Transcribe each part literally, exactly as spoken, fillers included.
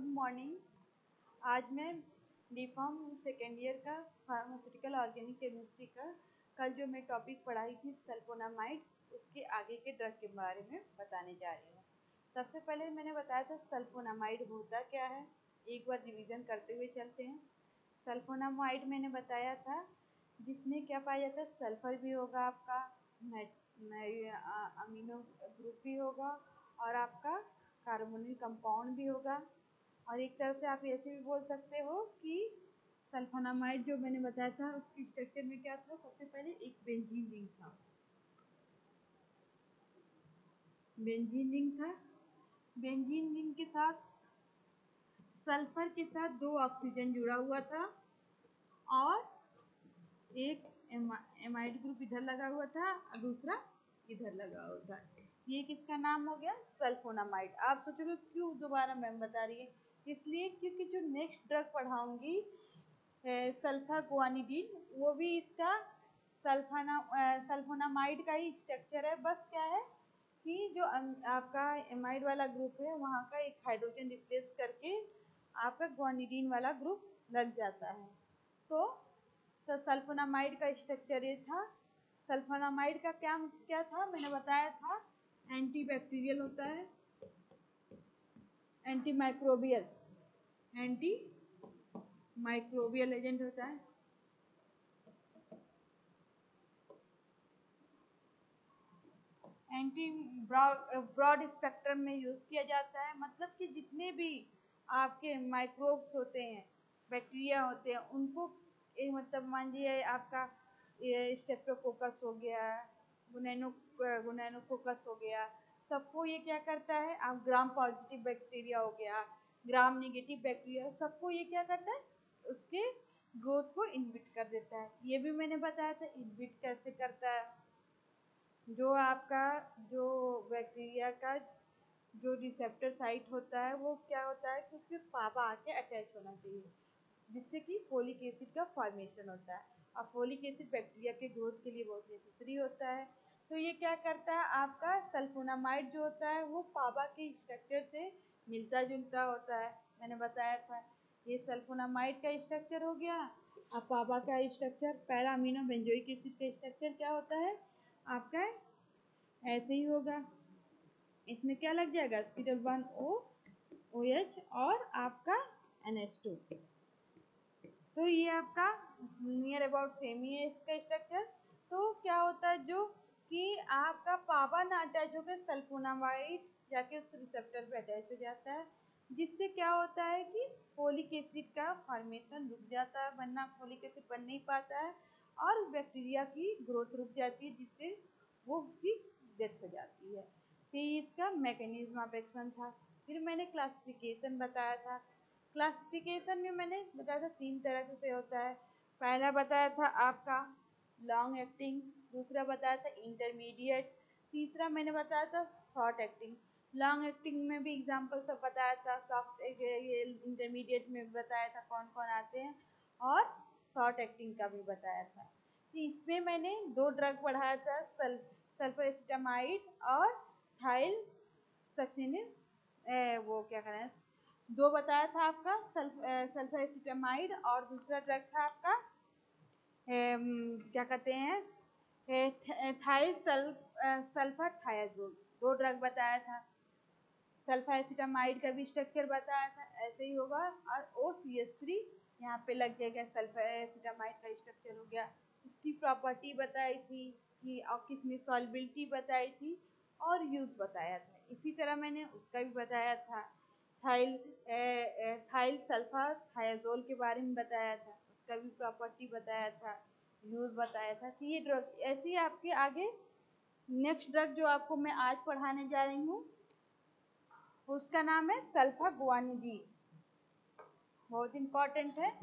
Good morning. आज मैं D pharm second year का फार्मास्यूटिकल ऑर्गेनिक केमिस्ट्री का कल जो मैं टॉपिक पढ़ाई थी सल्फोनामाइड, उसके आगे के ड्रग के बारे में बताने जा रही हूँ। सबसे पहले मैंने बताया था सल्फोनामाइड होता क्या है, एक बार रिवीजन करते हुए चलते हैं। सल्फोनामाइड मैंने बताया था जिसमें क्या पाया जाता है, सल्फर भी होगा, आपका अमीनो ग्रुप भी होगा और आपका कार्बोनिल कंपाउंड भी होगा। और एक तरह से आप ऐसे भी बोल सकते हो कि सल्फोनामाइड जो मैंने बताया था उसकी स्ट्रक्चर में क्या था, सबसे पहले एक बेंजीन रिंग था बेंजीन रिंग था बेंजीन रिंग के साथ सल्फर के साथ दो ऑक्सीजन जुड़ा हुआ था और एक एमाइड ग्रुप इधर लगा हुआ था और दूसरा इधर लगा हुआ था। ये किसका नाम हो गया, सल्फोनामाइड। आप सोचोगे क्यों दोबारा मैम बता रही है, इसलिए क्योंकि जो नेक्स्ट ड्रग पढ़ाऊंगी सल्फागुआनिडीन, वो भी इसका सल्फाना सल्फोनामाइड का ही स्ट्रक्चर है। बस क्या है कि जो आपका एमाइड वाला ग्रुप है वहाँ का एक हाइड्रोजन रिप्लेस करके आपका गुआनिडीन वाला ग्रुप लग जाता है। तो, तो सल्फोनामाइड का स्ट्रक्चर ये था। सल्फोनामाइड का क्या क्या था, मैंने बताया था एंटी बैक्टीरियल होता है, anti microbial anti microbial agent होता है। एंटी ब्रॉड स्पेक्ट्रम में यूज किया जाता है, मतलब कि जितने भी आपके माइक्रोब्स होते हैं, बैक्टीरिया होते हैं, उनको एक मतलब मान लीजिए आपका स्टेप्टोकोकस हो गया, गुनैनो गुनैनोकोकस हो गया, सबको ये क्या करता है, आप ग्राम पॉजिटिव बैक्टीरिया हो गया, ग्राम नेगेटिव बैक्टीरिया, सबको ये क्या करता है, उसके ग्रोथ को इनहिबिट कर देता है। ये भी मैंने बताया था इनहिबिट कैसे करता है। जो आपका जो बैक्टीरिया का जो रिसेप्टर साइट होता है वो क्या होता है कि उसके पापा आके अटैच होना चाहिए, जिससे कि फोलिक एसिड का फॉर्मेशन होता है। और फोलिक एसिड बैक्टीरिया के ग्रोथ के लिए बहुत नेसेसरी होता है। तो ये क्या करता है, आपका सल्फोनामाइड जो होता है वो पापा के स्ट्रक्चर से मिलता जुलता होता है। मैंने बताया था ये सल्फोनामाइड का स्ट्रक्चर हो गया। अब पापा का structure para amino benzoic acid का स्ट्रक्चर क्या होता है आपका, ऐसे ही होगा। इसमें क्या लग जाएगा, C double one O O H और आपका एन एच टू। तो ये आपका नियर अबाउट सेम ही है इसका स्ट्रक्चर। तो क्या होता है, जो कि आपका पापा ना अटैच होकर सल्फोनामाइड जाके उस रिसेप्टर पे अटैच हो जाता है, जिससे क्या होता है कि फोलिक एसिड का फॉर्मेशन रुक जाता है, वरना फोलिक एसिड बन नहीं पाता है और बैक्टीरिया की ग्रोथ रुक जाती है, जिससे वो उसकी डेथ हो जाती है। तो इसका मैकेनिज्म ऑफ एक्शन था। फिर मैंने क्लासिफिकेशन बताया था। क्लासिफिकेशन में मैंने बताया था तीन तरह से होता है। पहला बताया था आपका लॉन्ग एक्टिंग, दूसरा बताया था इंटरमीडिएट, तीसरा मैंने बताया था शॉर्ट एक्टिंग। लॉन्ग एक्टिंग में भी एग्जाम्पल सब बताया था, सॉफ्ट ये इंटरमीडिएट में बताया था कौन कौन आते हैं, और शॉर्ट एक्टिंग का भी बताया था। तो इसमें मैंने दो ड्रग पढ़ाया था, सल सल्फोएसिटामाइड और थाइल सक्सिनिल, वो क्या कहना है, दो बताया था आपका सल्फोएसिटामाइड और दूसरा ड्रग था आपका ए, क्या कहते हैं थाइल सल्फाथायाजोल। दो ड्रग बताया था। सल्फोएसिटामाइड का भी स्ट्रक्चर बताया था, ऐसे ही होगा। और ओ सी एच थ्री यहाँ पे लग जाएगा, सल्फोएसिटामाइड का स्ट्रक्चर हो गया। उसकी प्रॉपर्टी बताई थी कि और किसमें सॉल्युबिलिटी बताई थी और यूज बताया था। इसी तरह मैंने उसका भी बताया था, थाइल थाइल सल्फाथायाजोल के बारे में बताया था, उसका भी प्रॉपर्टी बताया था, यूज बताया था। कि ये ड्रग ऐसे ही आपके आगे नेक्स्ट ड्रग जो आपको मैं आज पढ़ाने जा रही हूँ उसका नाम है सल्फागुआनिडीन, बहुत इंपॉर्टेंट है।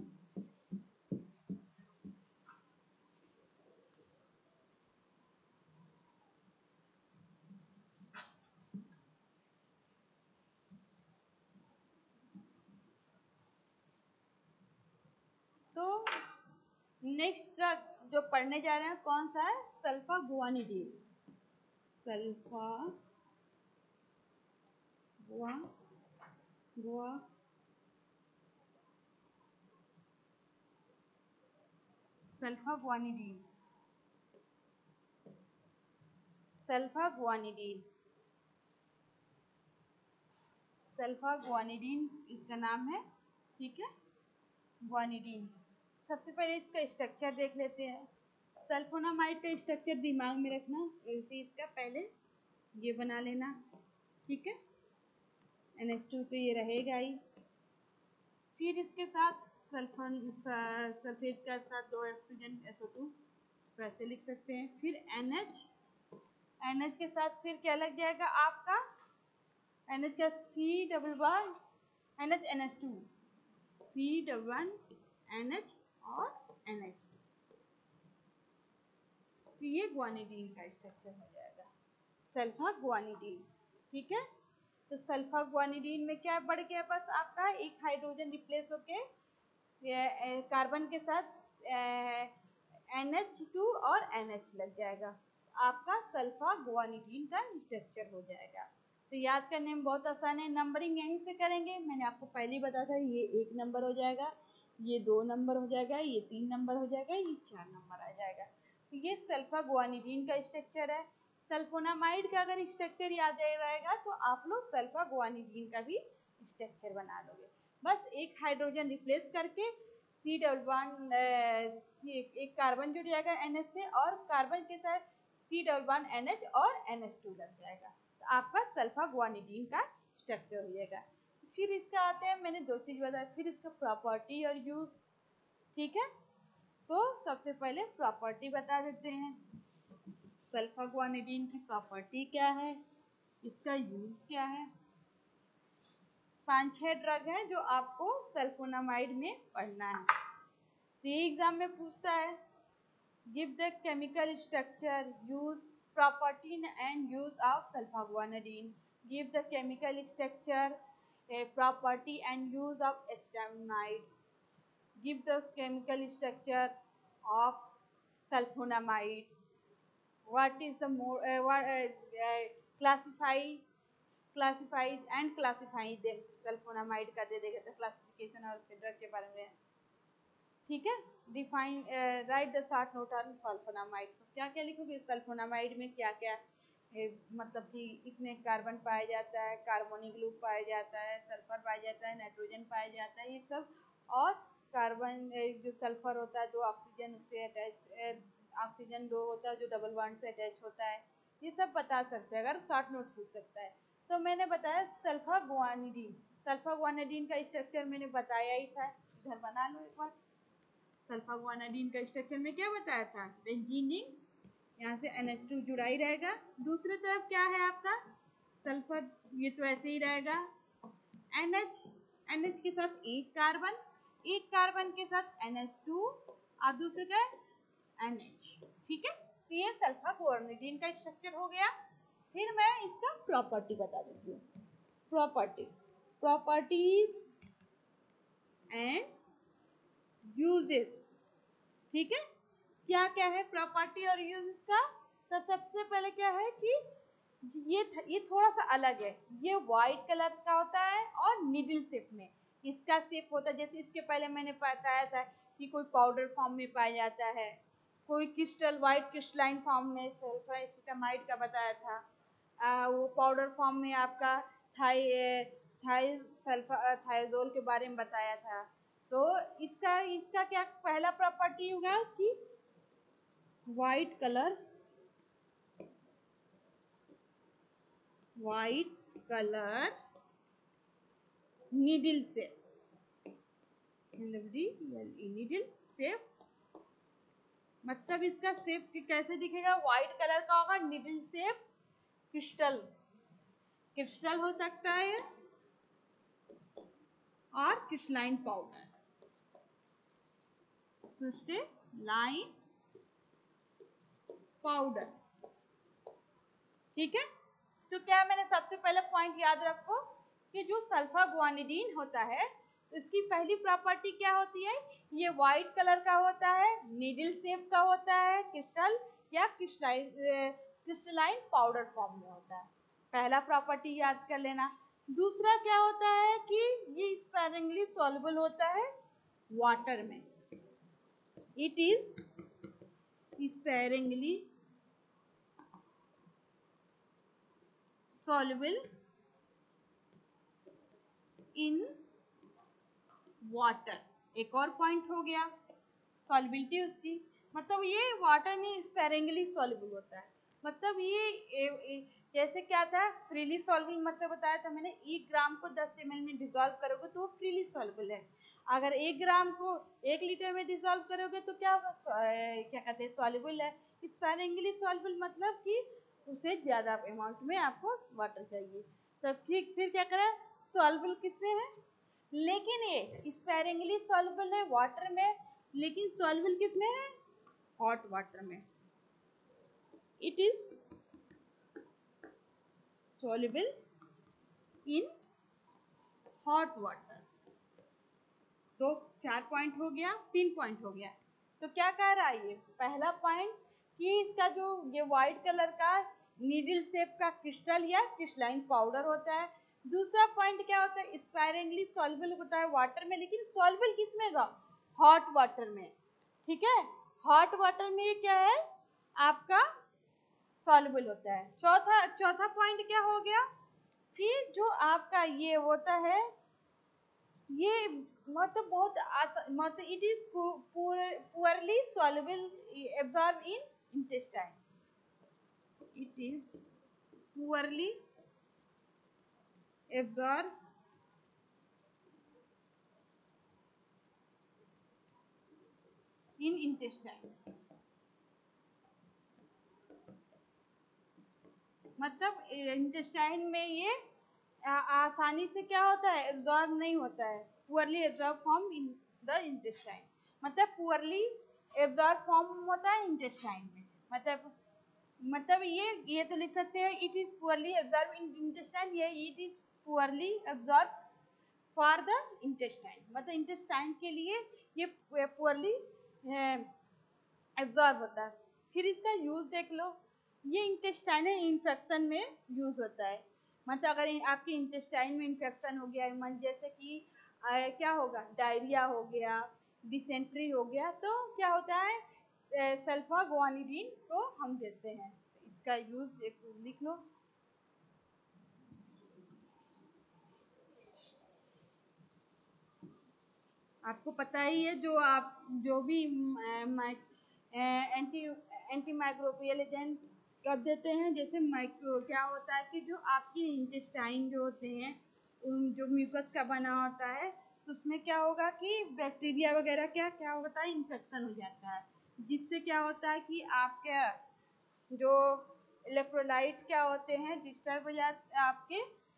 तो नेक्स्ट ड्रग जो पढ़ने जा रहे हैं कौन सा है, सल्फागुआनिडीन। Sulpha gua gua sulpha guanidine, sulpha guanidine, sulpha guanidine इसका नाम है, ठीक है, गुआनिडीन। सबसे पहले इसका स्ट्रक्चर देख लेते हैं। सल्फोनामाइड का स्ट्रक्चर दिमाग में रखना, वैसे इसका पहले ये बना लेना, ठीक है, एन एच टू तो ये रहेगा ही। फिर इसके साथ सल्फर सल्फेट का साथ दो ऑक्सीजन एस ओ टू वैसे लिख सकते हैं। फिर एन एच, एन एच के साथ फिर क्या लग जाएगा आपका, एन एच का C double one N H N H two, C double one N H और एन एच, तो ये गुआनिडीन का स्ट्रक्चर हो जाएगा, सल्फा गुआनिडीन, ठीक है। तो सल्फा गुआनिडीन में क्या बढ़ गया, बस आपका एक हाइड्रोजन रिप्लेस होके कार्बन के साथ एन एच टू और एन एच लग जाएगा, आपका सल्फा गुआनिडीन का स्ट्रक्चर हो जाएगा। तो याद करने में बहुत आसान है, नंबरिंग यहीं से करेंगे। मैंने आपको पहले ही बताया था, ये एक नंबर हो जाएगा, ये दो नंबर हो जाएगा, ये तीन नंबर हो जाएगा, ये चार नंबर आ जाएगा। तो ये सल्फा गुआनिडीन का स्ट्रक्चर है। सल्फोनामाइड का अगर स्ट्रक्चर याद रहेगा तो आप लोग सल्फा गुआनिडीन का भी स्ट्रक्चर बना लोगे। बस एक हाइड्रोजन रिप्लेस करके सी डबल वन एक कार्बन जुड़ जाएगा एन एच से, और कार्बन के साथ C double one N H और एन एच टू लग जाएगा, तो आपका सल्फा गुआनिडीन का स्ट्रक्चर हो जाएगा। फिर इसका आते हैं, मैंने दो चीज बताया, फिर इसका प्रॉपर्टी और यूज, ठीक है। तो सबसे पहले प्रॉपर्टी बता देते हैं, सल्फा गुआनिडीन की प्रॉपर्टी क्या है, इसका यूज क्या है। पांच छह ड्रग हैं जो आपको सल्फोनामाइड में पढ़ना है। तो ये एग्जाम में पूछता है, give the chemical structure, use, property and use of sulpha guanidine, give the chemical structure, property and use of acetamide, give the chemical structure of sulfonamide, what is the more uh, what uh, uh, classify classifies and classify them, sulfonamide का दे देगा तो classification और उसके drug के बारे में, ठीक है। Define, write the short note on sulphonamide, क्या क्या लिखोगे, सल्फोनामाइड में क्या क्या ए, मतलब कि इसमें कार्बन पाया जाता है, कार्बोनिक ग्रुप पाया जाता है, सल्फर पाया जाता है, नाइट्रोजन पाया जाता है, ये सब, और कार्बन जो सल्फर होता है, दो ऑक्सीजन उससे अटैच, ऑक्सीजन दो होता है जो डबल बॉन्ड से अटैच होता है, ये सब बता सकते हैं अगर शॉर्ट नोट पूछ सकता है। तो मैंने बताया सल्फा गुआनिडीन, सल्फा गुआनिडीन का स्ट्रक्चर मैंने बताया ही था, इधर बना लो एक बार। सल्फा गुआनिडीन का स्ट्रक्चर में क्या बताया था, बेंजीन रिंग, यहाँ से एन एच टू जुड़ा ही रहेगा, दूसरी तरफ क्या है आपका सल्फर, ये तो ऐसे ही रहेगा, एन एच, एन एच के साथ एक कार्बन, एक कार्बन के साथ एन एच टू और दूसरे का एन एच, ठीक है। तो ये सल्फा गुआनिडीन का स्ट्रक्चर हो गया। फिर मैं इसका प्रॉपर्टी बता देती हूँ, प्रॉपर्टी, प्रॉपर्टीज एंड यूजेस, ठीक है। क्या क्या है प्रॉपर्टी और यूजेस का, तो सबसे पहले क्या है कि ये ये थोड़ा सा अलग है, ये व्हाइट कलर का होता है और निडल शेप में इसका शेप होता है। जैसे इसके पहले मैंने बताया था कि कोई पाउडर फॉर्म में पाया जाता है, कोई क्रिस्टल व्हाइट क्रिस्टलाइन फॉर्म में सल्फोनामाइड का बताया था, आ, वो पाउडर फॉर्म में आपका थाई थाई सल्फा थाइजोल के बारे में बताया था। तो इसका इसका क्या पहला प्रॉपर्टी होगा कि white colour, white colour needle shape, needle shape, मतलब इसका शेप कैसे दिखेगा, व्हाइट कलर का होगा, नीडल शेप, क्रिस्टल, क्रिस्टल हो सकता है और क्रिस्टलाइन पाउडर, क्रिस्टलाइन पाउडर, ठीक है। तो क्या मैंने सबसे पहले पॉइंट याद रखो कि जो सल्फा गुआनिडीन होता है इसकी पहली प्रॉपर्टी क्या होती है, ये व्हाइट कलर का होता है, नीडल शेप का होता है, क्रिस्टल या क्रिस्टलाइन क्रिस्टलाइन पाउडर फॉर्म में होता है, पहला प्रॉपर्टी याद कर लेना। दूसरा क्या होता है कि ये स्पेरिंगली सॉल्युबल होता है वाटर में, It is sparingly soluble in water. एक और पॉइंट हो गया सॉल्युबिलिटी उसकी, मतलब ये वाटर में स्पेरिंगली सॉल्युबल होता है। मतलब ये ए, ए, जैसे क्या था फ्रीली सॉल्युबल, मतलब बताया था मैंने एक ग्राम को दस एम एल में डिसॉल्व करोगे तो वो फ्रीली सॉल्युबल है। अगर एक ग्राम को एक लीटर में डिसॉल्व करोगे तो क्या क्या कहते हैं सॉल्युबल है। स्पेरिंगली सॉल्युबल मतलब कि उसे ज्यादा अमाउंट में आपको वाटर चाहिए। तो फिर फिर क्या करें, सॉल्युबल किसमें है, लेकिन ये स्पेरिंगली सॉल्युबल है वाटर में, लेकिन सॉल्युबल किसमें है, हॉट वाटर में। It is soluble in hot water। तो चार पॉइंट हो गया, तीन पॉइंट हो गया। तो क्या कह रहा है ये पहला पॉइंट कि इसका जो ये व्हाइट कलर का नीडल शेप का क्रिस्टल या क्रिस्टलाइन पाउडर होता है। दूसरा पॉइंट क्या होता है, स्पायरेंगली सॉल्युबल होता है वाटर में, लेकिन सॉल्युबल किसमें होगा, हॉट वाटर में। ठीक है, हॉट वाटर में ये क्या है आपका सॉल्युबल होता है। चौथा चौथा पॉइंट क्या हो गया कि जो आपका ये होता है ये मतलब बहुत मतलब it is poorly soluble absorb in intestine. It is poorly absorb in intestine. मतलब इंटेस्टाइन में ये आ, आसानी से क्या होता है एब्जॉर्ब नहीं होता है, poorly absorb form in the intestine. मतलब पुअरली एब्जॉर्ब फॉर्म होता है इंटेस्टाइन में। मतलब मतलब ये ये तो लिख सकते हैं it is poorly absorb in intestine, ये it is poorly absorb for the intestine. मतलब इंटेस्टाइन के लिए ये पुअरली एब्जॉर्ब होता है। फिर इसका यूज देख लो, ये इंटेस्टाइनल इन्फेक्शन में यूज होता है। मतलब अगर आपके इंटेस्टाइन में इन्फेक्शन हो गया, मन जैसे कि आ, क्या होगा डायरिया हो गया, डिसेंट्री हो गया, तो क्या होता है सल्फा गुआनिडीन को हम देते हैं। तो इसका यूज एक लिख लो। आपको पता ही है जो आप जो भी एंटी एंटी माइक्रोबियल एजेंट कब देते हैं, जैसे माइक्रो क्या होता है कि जो आपके इंटेस्टाइन जो होते हैं जो म्यूकस का बना होता है तो उसमें क्या होगा कि बैक्टीरिया वगैरह क्या क्या होता है इन्फेक्शन हो जाता है, जिससे क्या होता है कि आपके जो इलेक्ट्रोलाइट क्या होते हैं डिस्टर्ब हो जाते हैं आपके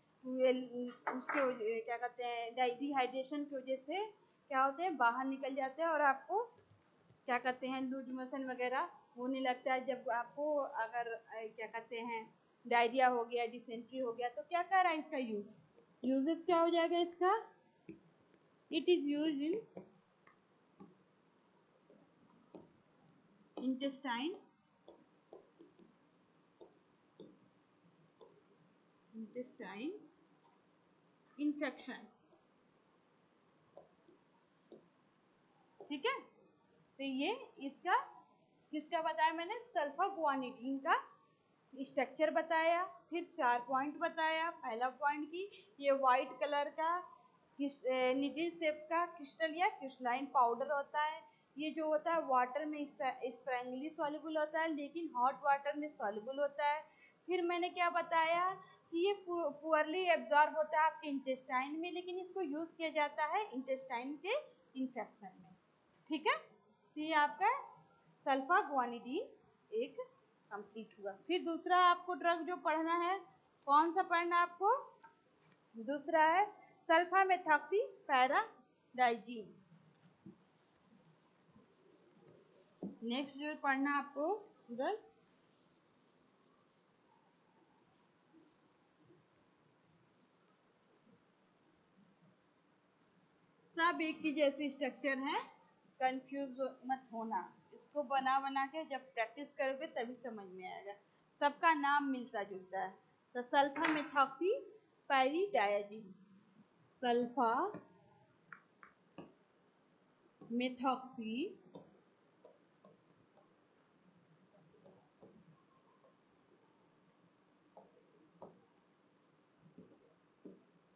उसके क्या कहते हैं डिहाइड्रेशन की वजह से क्या होते हैं बाहर निकल जाते हैं और आपको क्या कहते हैं लूज मोशन वगैरह होने लगता है। जब आपको अगर क्या कहते हैं डायरिया हो गया, डिसेंट्री हो गया, तो क्या कह रहा है इसका यूज यूजेस क्या हो जाएगा इसका, it is used in intestine intestine infection. ठीक है, तो ये इसका किसका बताया मैंने, सल्फा गुआनिडीन का स्ट्रक्चर बताया। फिर चार पॉइंट बताया। पहला पॉइंट की ये व्हाइट कलर का निडिल शेप का क्रिस्टल या क्रिस्टलाइन पाउडर होता है। ये जो होता है वाटर में स्प्रैंगली सॉल्युबल होता है, लेकिन हॉट वाटर में सॉल्युबल होता है। फिर मैंने क्या बताया कि ये पुअरली एब्जॉर्ब होता है आपके इंटेस्टाइन में, लेकिन इसको यूज किया जाता है इंटेस्टाइन के इन्फेक्शन में। ठीक है, तो ये आपका सल्फा गुआनिडीन एक कंप्लीट हुआ। फिर दूसरा आपको ड्रग जो पढ़ना है, कौन सा पढ़ना आपको, दूसरा है सल्फा मेथॉक्सी पैराडाइजीन। नेक्स्ट जो पढ़ना आपको ड्रग सब एक ही जैसी स्ट्रक्चर है, कंफ्यूज मत होना। इसको बना बना के जब प्रैक्टिस करोगे तभी समझ में आएगा, सबका नाम मिलता जुलता है। तो sulpha methoxy pyridazine, sulpha methoxy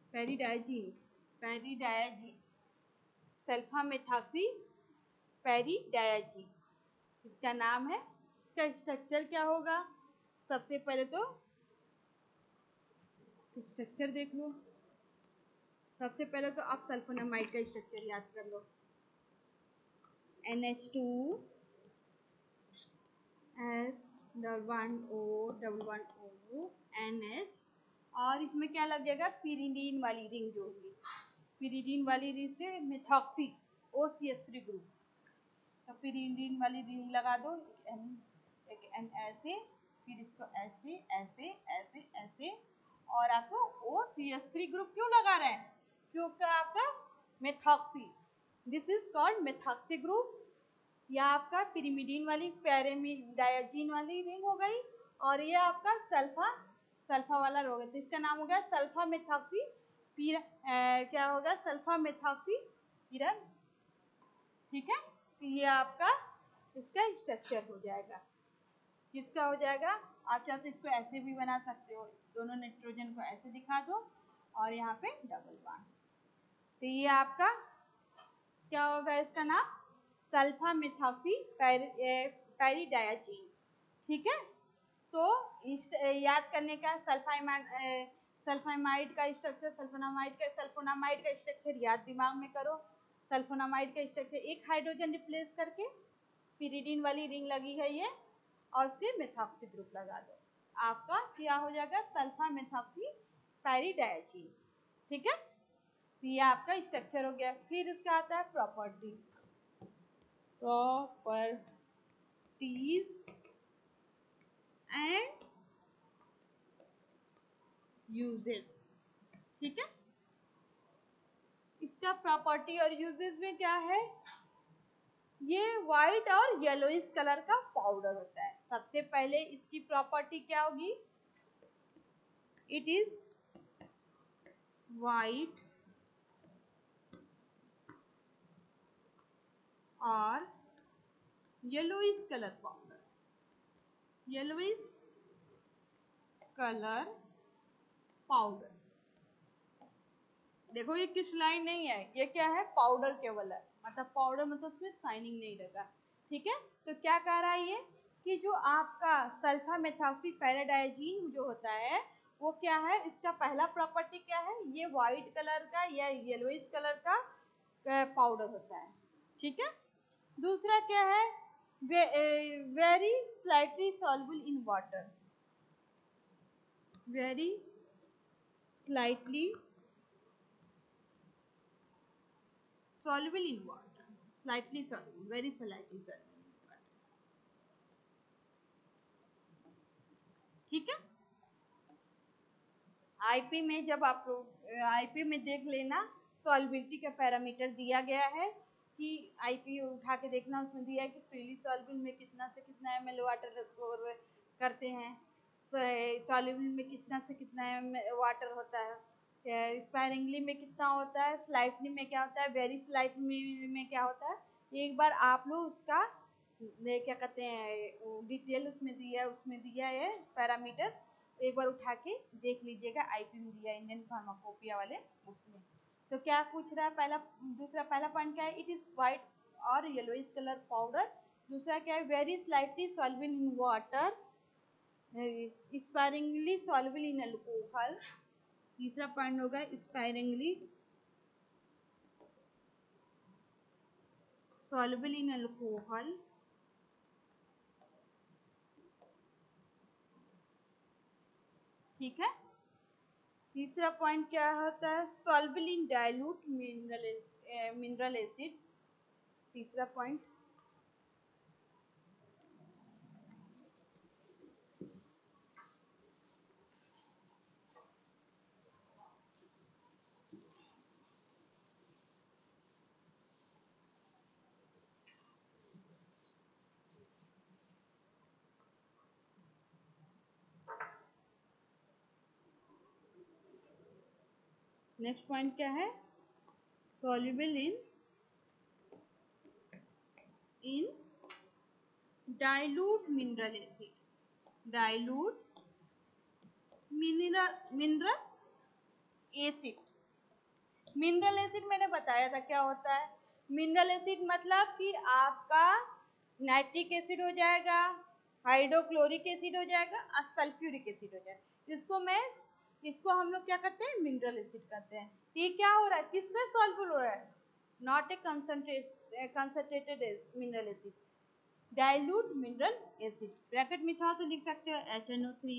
pyridazine, pyridazine, sulpha methoxy pyridazine इसका नाम है। इसका स्ट्रक्चर क्या होगा? सबसे पहले तो स्ट्रक्चर देख लो। सबसे पहले तो आप सल्फोनामाइड का स्ट्रक्चर याद कर लो। N H two S double one O double one O N H, और इसमें क्या लगेगा? पिरिडीन वाली रिंग जो होगी, पिरिडीन वाली रिंग से methoxy O C S three group, तो पिरिडीन वाली रिंग लगा दो, एन एक एन ऐसे, फिर इसको ऐसे ऐसे ऐसे ऐसे, और आपको O C S three group क्यों लगा रहे हैं? क्योंकि आपका methoxy, this is called methoxy group. यह आपका पिरिमिडीन वाली पेरिडाइजीन वाली रिंग हो गई, और ये आपका सल्फा सल्फा वाला रोग है, तो इसका नाम हो गया सल्फा मेथॉक्सी पीर क्या होगा? सल्फा मेथॉक्सी पिरम, ठीक है। तो ये आपका इसका स्ट्रक्चर हो जाएगा। किसका हो जाएगा? आप चाहो तो इसको ऐसे भी बना सकते हो, दोनों नाइट्रोजन को ऐसे दिखा दो और यहाँ पे डबल बॉन्ड, तो ये आपका क्या होगा? इसका नाम सल्फा मेथॉक्सी पेरिडाइजीन, ठीक है। तो याद करने का सल्फाइमाइड सल्फाइमाइड का स्ट्रक्चर, सल्फोनामाइड का सल्फोनामाइड का स्ट्रक्चर याद दिमाग में करो। सल्फोनामाइड का स्ट्रक्चर एक हाइड्रोजन रिप्लेस करके पिरिडीन वाली रिंग लगी है ये, और उसके मेथॉक्सी ग्रुप लगा दो, आपका क्या हो जाएगा? सल्फा मेथॉक्सी पेरिडाइजीन, ठीक है। ये आपका स्ट्रक्चर हो गया। फिर इसका आता है प्रॉपर्टी, प्रॉपर्टीज एंड यूजेस, ठीक है। इसका प्रॉपर्टी और यूजेस में क्या है? ये व्हाइट और येलोइश कलर का पाउडर होता है। सबसे पहले इसकी प्रॉपर्टी क्या होगी? इट इज व्हाइट और yellowish colour powder, yellowish colour powder. देखो ये क्रिस्टलाइन नहीं है, ये क्या है? पाउडर केवल है, मतलब पाउडर मतलब उसमें शाइनिंग नहीं रहेगा, ठीक है। तो क्या कह रहा है ये कि जो आपका सल्फा मेथॉक्सी पेरिडाइजीन जो होता है वो क्या है? इसका पहला प्रॉपर्टी क्या है? ये व्हाइट कलर का या येलोइश कलर का पाउडर होता है, ठीक है। दूसरा क्या है? Very slightly soluble in water, very slightly soluble in water, slightly soluble, very slightly soluble in water, ठीक है। आईपी में जब आप लोग आईपी में देख लेना, सॉल्युबिलिटी का पैरामीटर दिया गया है कि आईपी उठा के देखना, उसमें दिया है कि फ्रीली सॉल्युबल में कितना से कितना एम एल वाटर करते हैं, सॉल्युबल में कितना से कितना एम वाटर होता है, स्पायरिंगली में कितना होता है, स्लाइटली में क्या होता है, वेरी स्लाइटली में क्या होता है। एक बार आप लोग उसका क्या कहते हैं डिटेल उसमें दिया है, उसमें दिया है पैरामीटर, एक बार उठा के देख लीजिएगा, आईपी में दिया है इंडियन फार्माकोपिया वाले बुक में। तो क्या पूछ रहा है? पहला दूसरा पहला पॉइंट क्या है? इट इज व्हाइट और येलोइश कलर पाउडर। दूसरा क्या है? Very slightly soluble in water, sparingly soluble in alcohol. तीसरा पॉइंट होगा स्पायरिंगली सॉल्युबल इन अल्कोहल, ठीक है। तीसरा पॉइंट क्या होता है? Soluble in dilute mineral mineral acid, तीसरा पॉइंट। नेक्स्ट पॉइंट क्या है? Soluble in in dilute mineral acid, dilute mineral mineral acid, mineral acid मैंने बताया था क्या होता है। मिनरल एसिड मतलब कि आपका नाइट्रिक एसिड हो जाएगा, हाइड्रोक्लोरिक एसिड हो जाएगा और सल्फ्यूरिक एसिड हो जाएगा। इसको मैं इसको हम लोग क्या करते हैं, मिनरल एसिड कहते हैं। ये क्या हो रहा है, किसमें सॉल्युबल हो रहा है, not a concentrate concentrated mineral acid, dilute mineral acid. Bracket में था तो लिख सकते हो H N O three,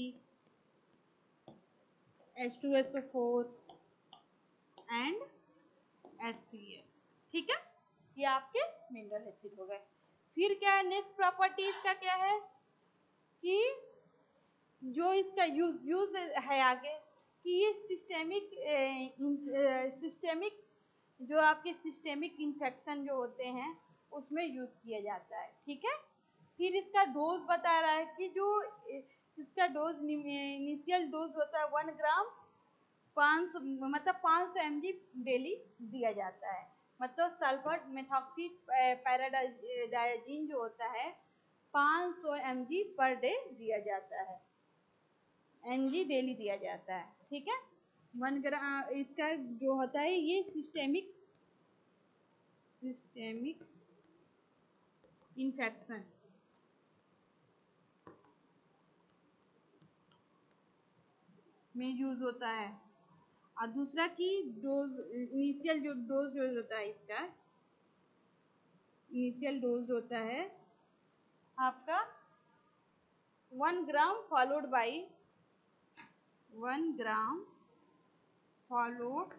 H two S O four and H C L. ठीक है, ये आपके मिनरल एसिड हो गए। फिर क्या है, नेक्स्ट प्रॉपर्टी इसका क्या है कि जो इसका यूज यूज है आगे कि ये सिस्टेमिक सिस्टेमिक जो आपके सिस्टेमिक इन्फेक्शन जो होते हैं उसमें यूज किया जाता है। ठीक है, फिर इसका डोज बता रहा है कि जो इसका डोज इनिशियल डोज होता है वन ग्राम पाँच सौ मतलब पाँच सौ एम जी डेली दिया जाता है। मतलब सल्फर मेथॉक्सी पैराडाइजीन जो होता है पाँच सौ एम जी पर डे दिया जाता है, एम जी डेली दिया जाता है। ठीक है, वन ग्राम इसका जो होता है ये सिस्टेमिक सिस्टेमिक इन्फेक्शन में यूज होता है। और दूसरा की डोज इनिशियल जो डोज जो होता है इसका इनिशियल डोज होता है आपका one gram followed by one gram followed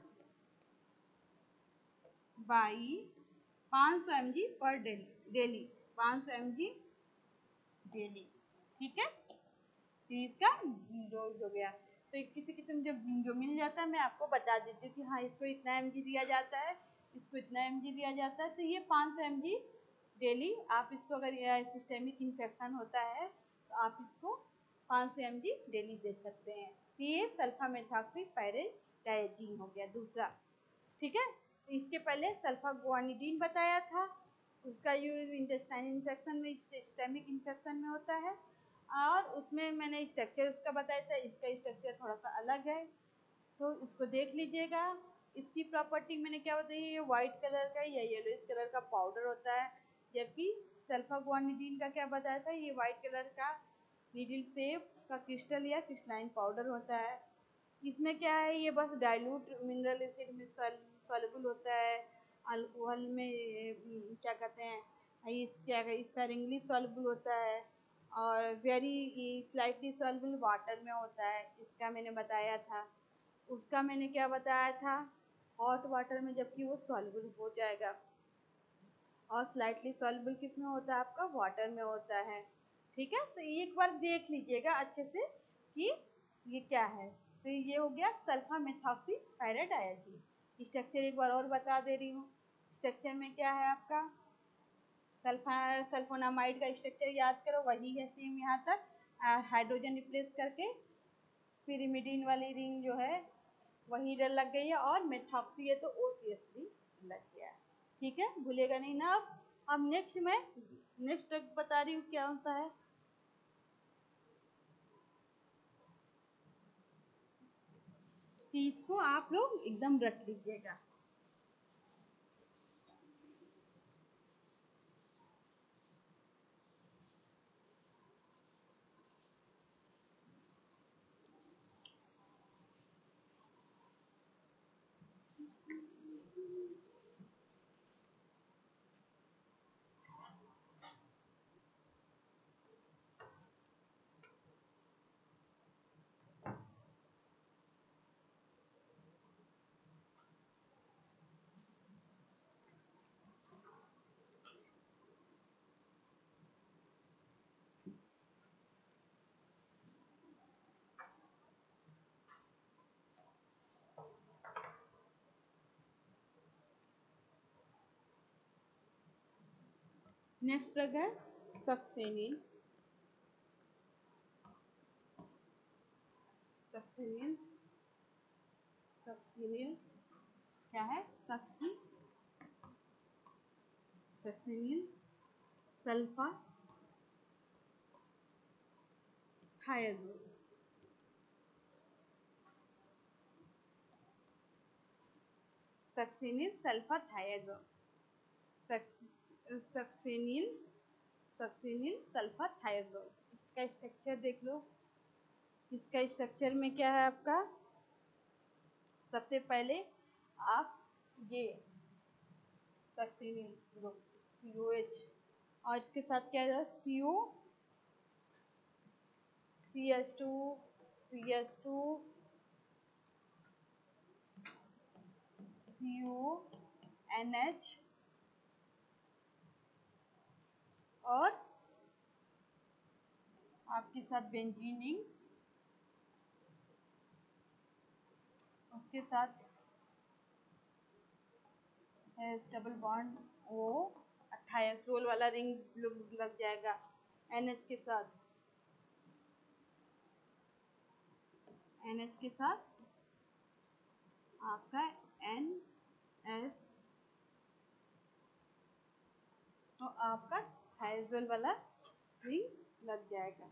by पाँच सौ एम जी पर डेली डेली पाँच सौ एम जी डेली। ठीक है, तो इसका डोज हो गया। तो किसी किस्म जो जो मिल जाता है मैं आपको बता देती हूँ कि हाँ इसको इतना एम जी दिया जाता है, इसको इतना एम जी दिया जाता है। तो ये पाँच सौ एम जी डेली आप इसको अगर सिस्टेमिक इन्फेक्शन होता है तो आप इसको पाँच सौ एम जी डेली दे सकते हैं। तो ये सल्फामेथॉक्सी पैराडाइजीन हो गया दूसरा। ठीक है, तो इसके पहले सल्फागुआनिडीन बताया था, उसका यूज इंटेस्टाइन इन्फेक्शन में सिस्टेमिक इन्फेक्शन में होता है और उसमें मैंने स्ट्रक्चर उसका बताया था, इसका स्ट्रक्चर थोड़ा सा अलग है तो इसको देख लीजिएगा। इसकी प्रॉपर्टी मैंने क्या बताई, ये व्हाइट कलर का या येलोइश कलर का पाउडर होता है, जबकि सल्फागुआनिडीन का क्या बताया था, ये व्हाइट कलर का नीडल शेप का क्रिस्टल या क्रिस्टलाइन पाउडर होता है। इसमें क्या है, ये बस डाइल्यूट मिनरल एसिड में सॉल्युबल होता है, अल्कोहल में क्या कहते हैं इस क्या स्पेरिंगली सॉल्युबल होता है और वेरी स्लाइटली सॉल्युबल वाटर में होता है, इसका मैंने बताया था। उसका मैंने क्या बताया था, हॉट वाटर में जबकि वो सॉल्युबल हो जाएगा और स्लाइटली सॉल्युबल किस में होता है, आपका वाटर में होता है। ठीक है, तो एक बार देख लीजिएगा अच्छे से कि ये क्या है। तो ये हो गया सल्फामेथॉक्सी पैराडाइजीन। स्ट्रक्चर एक बार और बता दे रही हूँ, स्ट्रक्चर में क्या है आपका सल्फा सल्फोनामाइड का स्ट्रक्चर याद करो, वही है सेम यहाँ तक, हाइड्रोजन रिप्लेस करके पिरिमिडीन वाली रिंग जो है वही लग गई है और मेथॉक्सी है तो ओ सी एस थ्री लग गया है। ठीक है, भूलेगा नहीं ना। अब अब नेक्स्ट मैं नेक्स्ट ड्रग बता रही हूँ कौन सा है, इसको आप लोग एकदम रट लीजिएगा। नेक्स्ट ड्रग है सक्सेनिल। सक्सेनिल सक्सेनिल क्या है, सक्सी सक्सेनिल सल्फा थायाजोल। सक्सेनिल सल्फाथायाजोल, सक्सेनिल सक्सेनिल सल्फाथायाजोल। इसका स्ट्रक्चर देख लो। इसका स्ट्रक्चर में क्या है आपका, सबसे पहले आप ये सक्सेनिल ग्रुप सी ओ एच और इसके साथ क्या है C O C H two C H two C O N H और आपके साथ बेंजीनिंग, उसके साथ डबल बॉन्ड ओ थायाजोल वाला रिंग लग जाएगा एन एच के साथ, एन एच के साथ आपका एन एस तो आपका थायाजोल वाला रिंग लग जाएगा।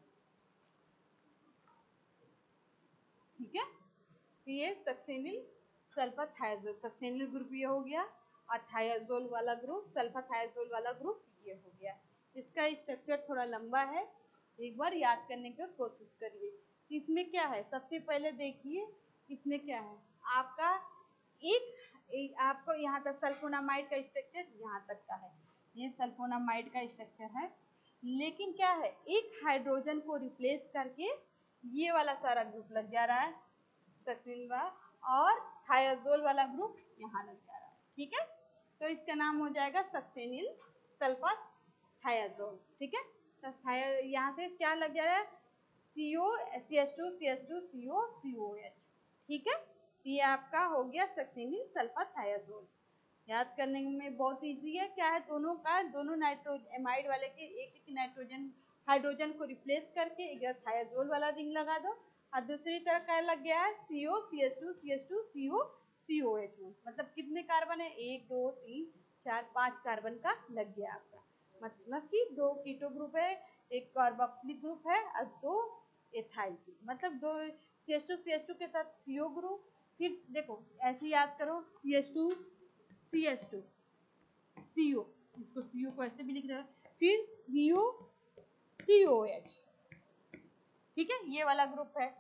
ठीक है, तो ये सक्सेनिल सल्फाथायाजोल, सक्सेनिल ग्रुप ये हो गया और थायाजोल वाला ग्रुप, सल्फाथायाजोल वाला ग्रुप ये हो गया। इसका स्ट्रक्चर थोड़ा लंबा है, एक बार याद करने की कोशिश करिए। इसमें क्या है, सबसे पहले देखिए इसमें क्या है आपका एक, एक आपको यहाँ तक सल्फोनामाइड का स्ट्रक्चर यहाँ तक का है, ये सल्फोनामाइड का स्ट्रक्चर है, लेकिन क्या है एक हाइड्रोजन को रिप्लेस करके ये वाला सारा ग्रुप लग जा रहा है सक्सेनिल वाला, और थायाजोल वाला ग्रुप यहाँ लग जा रहा है। ठीक है, तो इसका नाम हो जाएगा सक्सेनिल सल्फाथायाजोल। ठीक है, तो यहाँ से क्या लग जा रहा है C O C H two C H two C O C O H. ठीक है, ये आपका हो गया सक्सेनिल सल्फाथायाजोल। याद करने में बहुत इजी है, क्या है दोनों का, दोनों नाइट्रोजन एमाइड वाले के एक एक नाइट्रोजन हाइड्रोजन को रिप्लेस करके एक थायाजोल वाला रिंग लगा दो और दूसरी तरफ क्या लग गया है C O C H two C H two C O C O H में, मतलब कितने कार्बन है, एक दो तीन चार पांच कार्बन का लग गया आपका, मतलब कि दो कीटो ग्रुप है, एक कार्बोक्सिलिक ग्रुप है और दो एथाइल, मतलब दो C H two C H two के साथ सी ओ ग्रुप। फिर देखो ऐसे याद करो C H two C H two C O, इसको सी ओ को ऐसे भी लिख दो, फिर C O C O H. ठीक है, ये वाला ग्रुप है,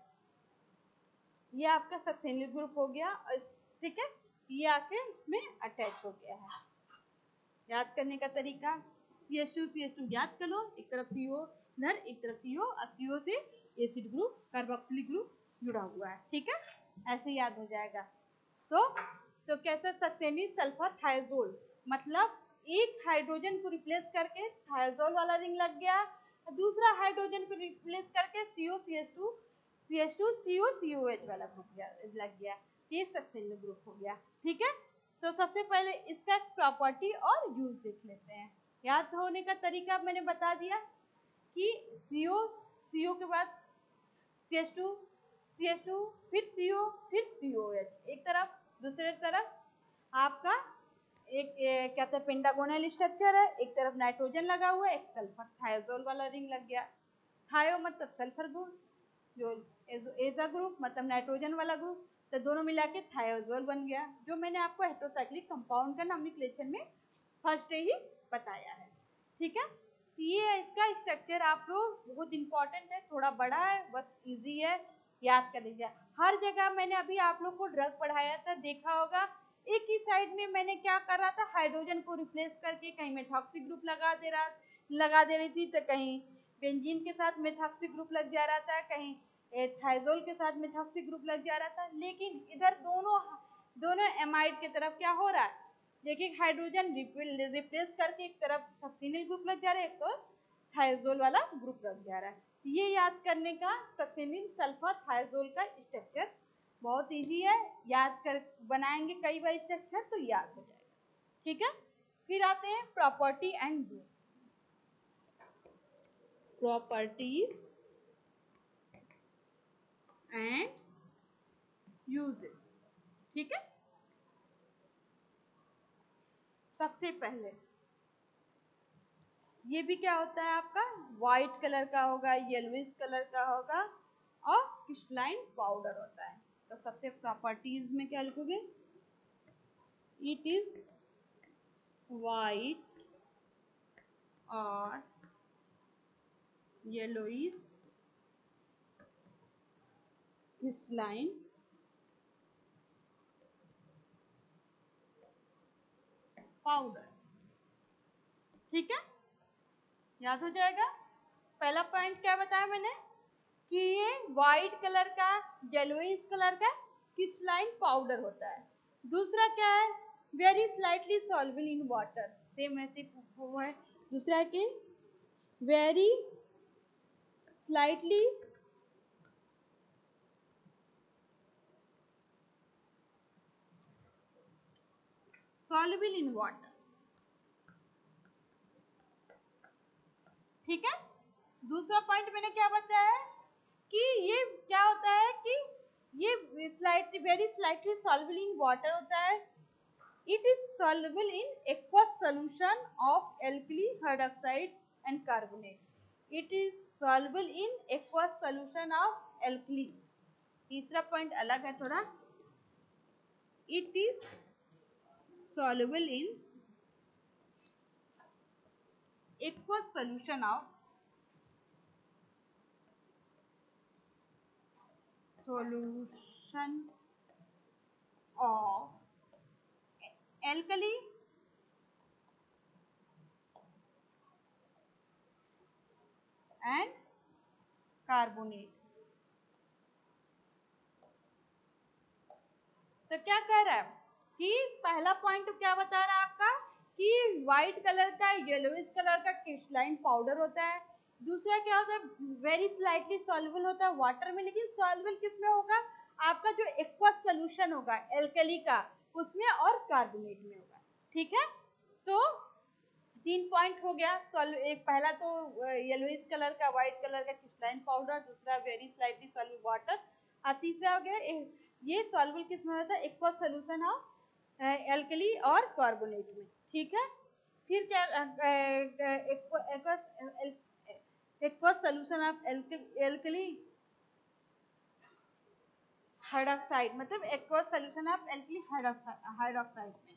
ये आपका सक्सेनिल ग्रुप हो गया। ठीक है, ये आके इसमें अटैच हो गया है। याद करने का तरीका C H two C H two याद कर लो, एक तरफ सी ओ इधर, एक तरफ सी ओ और सी ओ से एसिड ग्रुप कार्बोक्सिलिक ग्रुप जुड़ा हुआ है। ठीक है, ऐसे याद हो जाएगा। तो तो कैसा सक्सेनिल सल्फाथायाजोल, मतलब एक हाइड्रोजन को रिप्लेस करके थायाजोल वाला रिंग लग गया, दूसरा हाइड्रोजन को रिप्लेस करके C O C H two C H two C O C O H वाला ग्रुप लग गया, ये सक्सेनिल ग्रुप हो गया। ठीक है, तो सबसे पहले इसका प्रॉपर्टी और यूज देख लेते हैं। याद होने का तरीका मैंने बता दिया कि सी ओ सी ओ के बाद C H two C H two फिर सी ओ फिर सी ओ एच, एक तरफ दूसरे तरफ आपका एक ए, क्या था पेंटागोनल स्ट्रक्चर है, एक तरफ नाइट्रोजन लगा हुआ है, एक सल्फर थायाजोल वाला रिंग लग गया। थायो मतलब सल्फर ग्रुप, जो एजा ग्रुप मतलब नाइट्रोजन वाला ग्रुप, तो दोनों मिला के थायाजोल बन गया, जो मैंने आपको हेटेरोसाइक्लिक कंपाउंड का नॉमेनक्लेचर में फर्स्ट ही बताया है। ठीक है, ये इसका स्ट्रक्चर आप लोग बहुत इंपॉर्टेंट है, थोड़ा बड़ा है, बस इजी है, याद कर लीजिए। हर जगह मैंने अभी आप लोग को ड्रग पढ़ाया था, देखा होगा एक ही साइड में मैंने क्या कर रहा था, हाइड्रोजन को रिप्लेस करके कहीं मेथॉक्सी ग्रुप लगा दे रहा लगा दे रही थी, तो कहीं बेंजीन के साथ मेथॉक्सी ग्रुप लग जा रहा था, कहीं थायाजोल के साथ मेथॉक्सी ग्रुप लग जा रहा था। लेकिन इधर दोनों दोनों एमाइड की तरफ क्या हो रहा है, एक एक हाइड्रोजन रिप्लेस करके एक तरफ सक्सेनिल ग्रुप लग जा रहा है, एक तो थायाजोल वाला ग्रुप लग जा रहा है। ये याद करने का सक्सेनिल सल्फाथायाजोल का स्ट्रक्चर बहुत इजी है, याद कर बनाएंगे कई बार स्ट्रक्चर तो याद हो जाएगा। ठीक है, फिर आते हैं property and use. Properties and uses. ठीक है, सबसे पहले ये भी क्या होता है आपका व्हाइट कलर का होगा, येलोइश कलर का होगा और क्रिस्टलाइन पाउडर होता है। तो सबसे प्रॉपर्टीज में क्या लिखोगे, it is white or yellowish crystalline powder. ठीक है, याद हो जाएगा। पहला पॉइंट क्या बताया मैंने कि ये व्हाइट कलर का येलोइश कलर का क्रिस्टलाइन पाउडर होता है। दूसरा क्या है, very slightly soluble in water, same ऐसे हुआ है। दूसरा है कि very slightly soluble in water. ठीक है, दूसरा पॉइंट मैंने क्या बताया कि ये क्या होता है कि ये slightly very slightly soluble in water होता है। It is soluble in aqueous solution of alkali hydroxide and carbonate. It is soluble in aqueous solution of alkali. तीसरा पॉइंट अलग है थोड़ा, it is soluble in aqueous solution of solution of alkali and carbonate। तो क्या कह रहा है कि पहला पॉइंट क्या बता रहा है आपका कि व्हाइट कलर का येलोइश कलर का क्रिस्टलाइन पाउडर होता है। दूसरा क्या होता है, वेरी स्लाइटली सॉल्युबल होता है वाटर में, लेकिन सॉल्युबल किस में होगा, आपका जो एक्वस सॉल्यूशन होगा एल्कली का उसमें और कार्बोनेट में होगा। ठीक है, तो तीन पॉइंट हो गया। एक पहला तो येलोइश कलर का व्हाइट कलर का क्रिस्टलाइन पाउडर, दूसरा वेरी स्लाइटली सॉल्युबल वाटर, और तीसरा हो गया ये सॉल्युबल किस में होता है, एक्वस सॉल्यूशन ऑफ एल्कली और कार्बोनेट में। ठीक है, फिर क्या aqueous solution of alkali hydroxide, मतलब aqueous solution of alkali hydroxide में,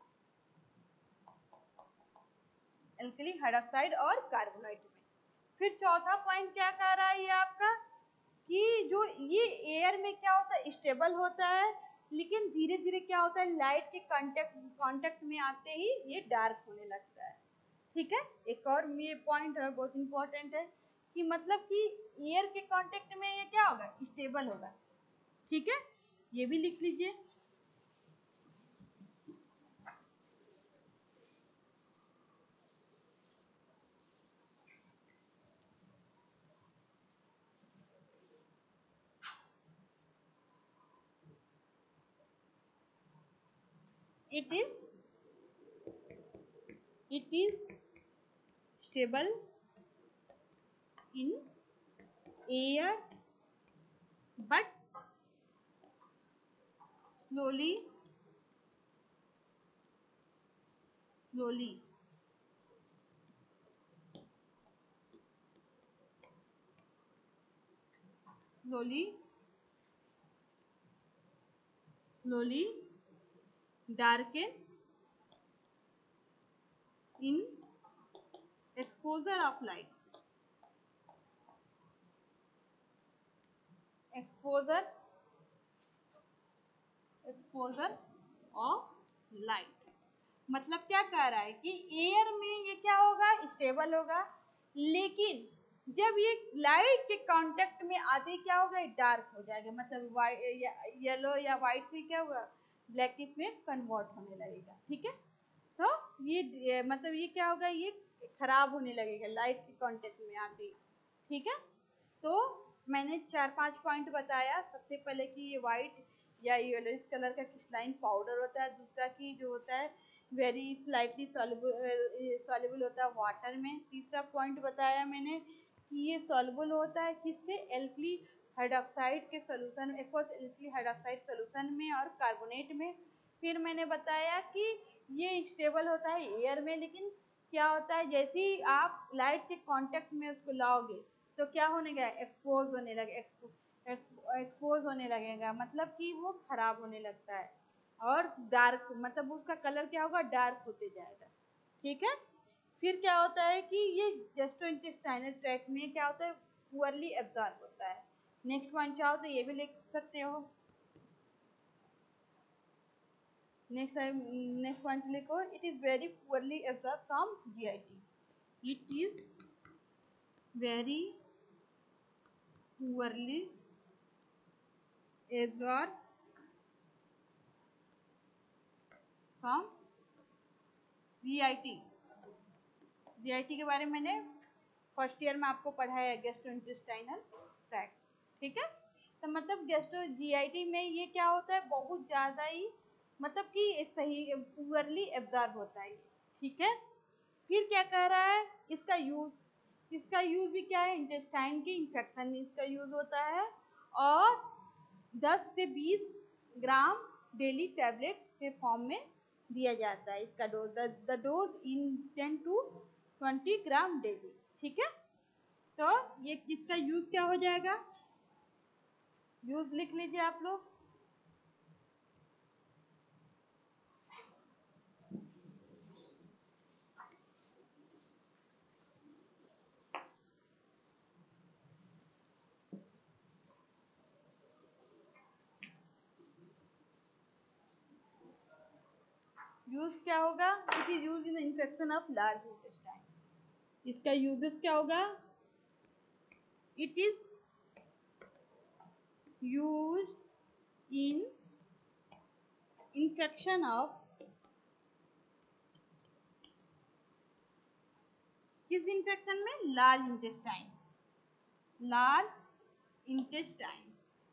एल्कली हाइड्रोक्साइड और कार्बोनेट में। फिर चौथा पॉइंट क्या कह रहा है ये आपका कि जो ये एयर में क्या होता है, स्टेबल होता है, लेकिन धीरे धीरे क्या होता है, लाइट के कांटेक्ट कांटेक्ट में आते ही ये डार्क होने लगता है। ठीक है, एक और ये पॉइंट है बहुत इंपॉर्टेंट है कि मतलब कि एयर के कांटेक्ट में ये क्या होगा, स्टेबल होगा। ठीक है, ये भी लिख लीजिए। It is it is stable in air but slowly slowly slowly slowly darken in exposure of light, exposure exposure of light। मतलब क्या कह रहा है कि एयर में ये क्या होगा, स्टेबल होगा, लेकिन जब ये लाइट के कांटेक्ट में आते क्या होगा, डार्क हो जाएगा, मतलब येलो या व्हाइट से क्या होगा, ब्लैकिश में कन्वर्ट होने लगेगा। ठीक है, तो ये मतलब ये क्या होगा, ये खराब होने लगेगा लाइट के कांटेक्ट में आते। ठीक है, तो मैंने चार पांच पॉइंट बताया। सबसे पहले कि ये व्हाइट या येलोइश कलर का क्रिस्टलाइन पाउडर होता है। दूसरा की जो होता है वेरी स्लाइटली सॉल्युबल सॉल्युबल होता है वाटर में। तीसरा पॉइंट बताया मैंने कि ये सॉल्युबल होता है किसके, एल्कली हाइड्रोक्साइड के solution, aqueous alkali hydroxide solution में और कार्बोनेट में। फिर मैंने बताया कि ये स्टेबल होता है एयर में, लेकिन क्या होता है जैसे ही आप लाइट के कांटेक्ट में उसको लाओगे तो क्या होने लगा, एक्सपोज होने लगे एक्सपोज होने लगेगा, मतलब कि वो खराब होने लगता है। और डार्क मतलब उसका कलर क्या होगा, डार्क होते जाएगा। ठीक है। फिर क्या होता है कि ये गैस्ट्रोइंटेस्टाइनल ट्रैक्ट में क्या होता है, पुअरली एब्जॉर्ब होता है। नेक्स्ट पॉइंट चाहो तो ये भी लिख सकते हो। नेक्स्ट नेक्स्ट पॉइंट लिखो, it is very poorly absorb from GIT. It is very poorly absorb from GIT. GIT के बारे में मैंने फर्स्ट ईयर में आपको पढ़ाया है, गैस्ट्रोइंटेस्टाइनल ट्रैक्ट। ठीक है। तो मतलब गैस्ट्रो जीआईटी में ये क्या होता है, बहुत ज़्यादा ही मतलब कि सही पुअरली एब्जॉर्ब होता है। ठीक है। फिर क्या कह रहा है, इसका यूज इसका यूज भी क्या है, इंटेस्टाइन की इंफेक्शन में इसका यूज होता है। और दस से बीस ग्राम डेली टैबलेट के फॉर्म में दिया जाता है इसका dose. The dose in ten to twenty gram daily. ठीक है। तो ये किसका यूज क्या हो जाएगा, यूज लिख लीजिए आप लोग। यूज क्या होगा, it is use in infection of large intestine. इसका यूजेस क्या होगा, it is used in infection of, किस इन्फेक्शन में, लार्ज इंटेस्टाइन, लार्ज इंटेस्टाइन।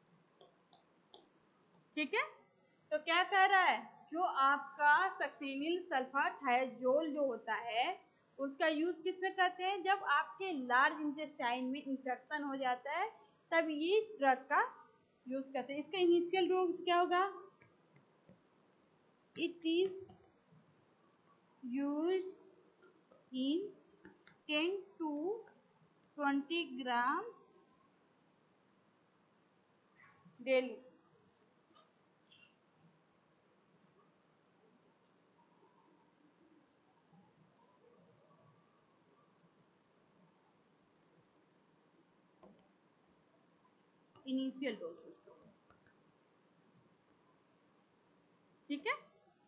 ठीक है। तो क्या कह रहा है, जो आपका सक्सिनिल सल्फाथायाजोल जो होता है उसका यूज किस में करते हैं, जब आपके लार्ज इंटेस्टाइन में इंफेक्शन हो जाता है तब ये इस ड्रग का यूज करते हैं। इसका इनिशियल डोज क्या होगा, it is used in ten to twenty gram daily. Initial dose. ठीक है।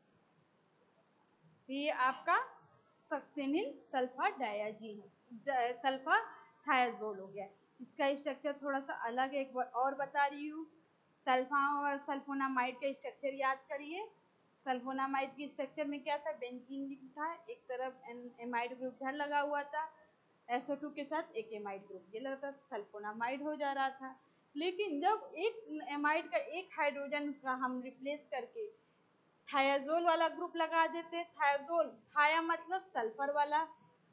ये आपका सक्सिनिल सल्फाडायाजीन सल्फाथायाजोल हो गया। इसका स्ट्रक्चर थोड़ा सा अलग है, एक बार और बता रही हूँ। सल्फा और सल्फोनामाइड का स्ट्रक्चर याद करिए। सल्फोनामाइड की स्ट्रक्चर में क्या था, बेंजीन था, एक तरफ एमाइड ग्रुप घर लगा हुआ था, एस ओ टू के साथ एक एमाइड ग्रुप, ये लगता सल्फोनामाइड हो जा रहा था। लेकिन जब एक एमाइड का एक हाइड्रोजन का हम रिप्लेस करके थायाजोल वाला ग्रुप लगा देते, थायाजोल, थाया मतलब सल्फर वाला,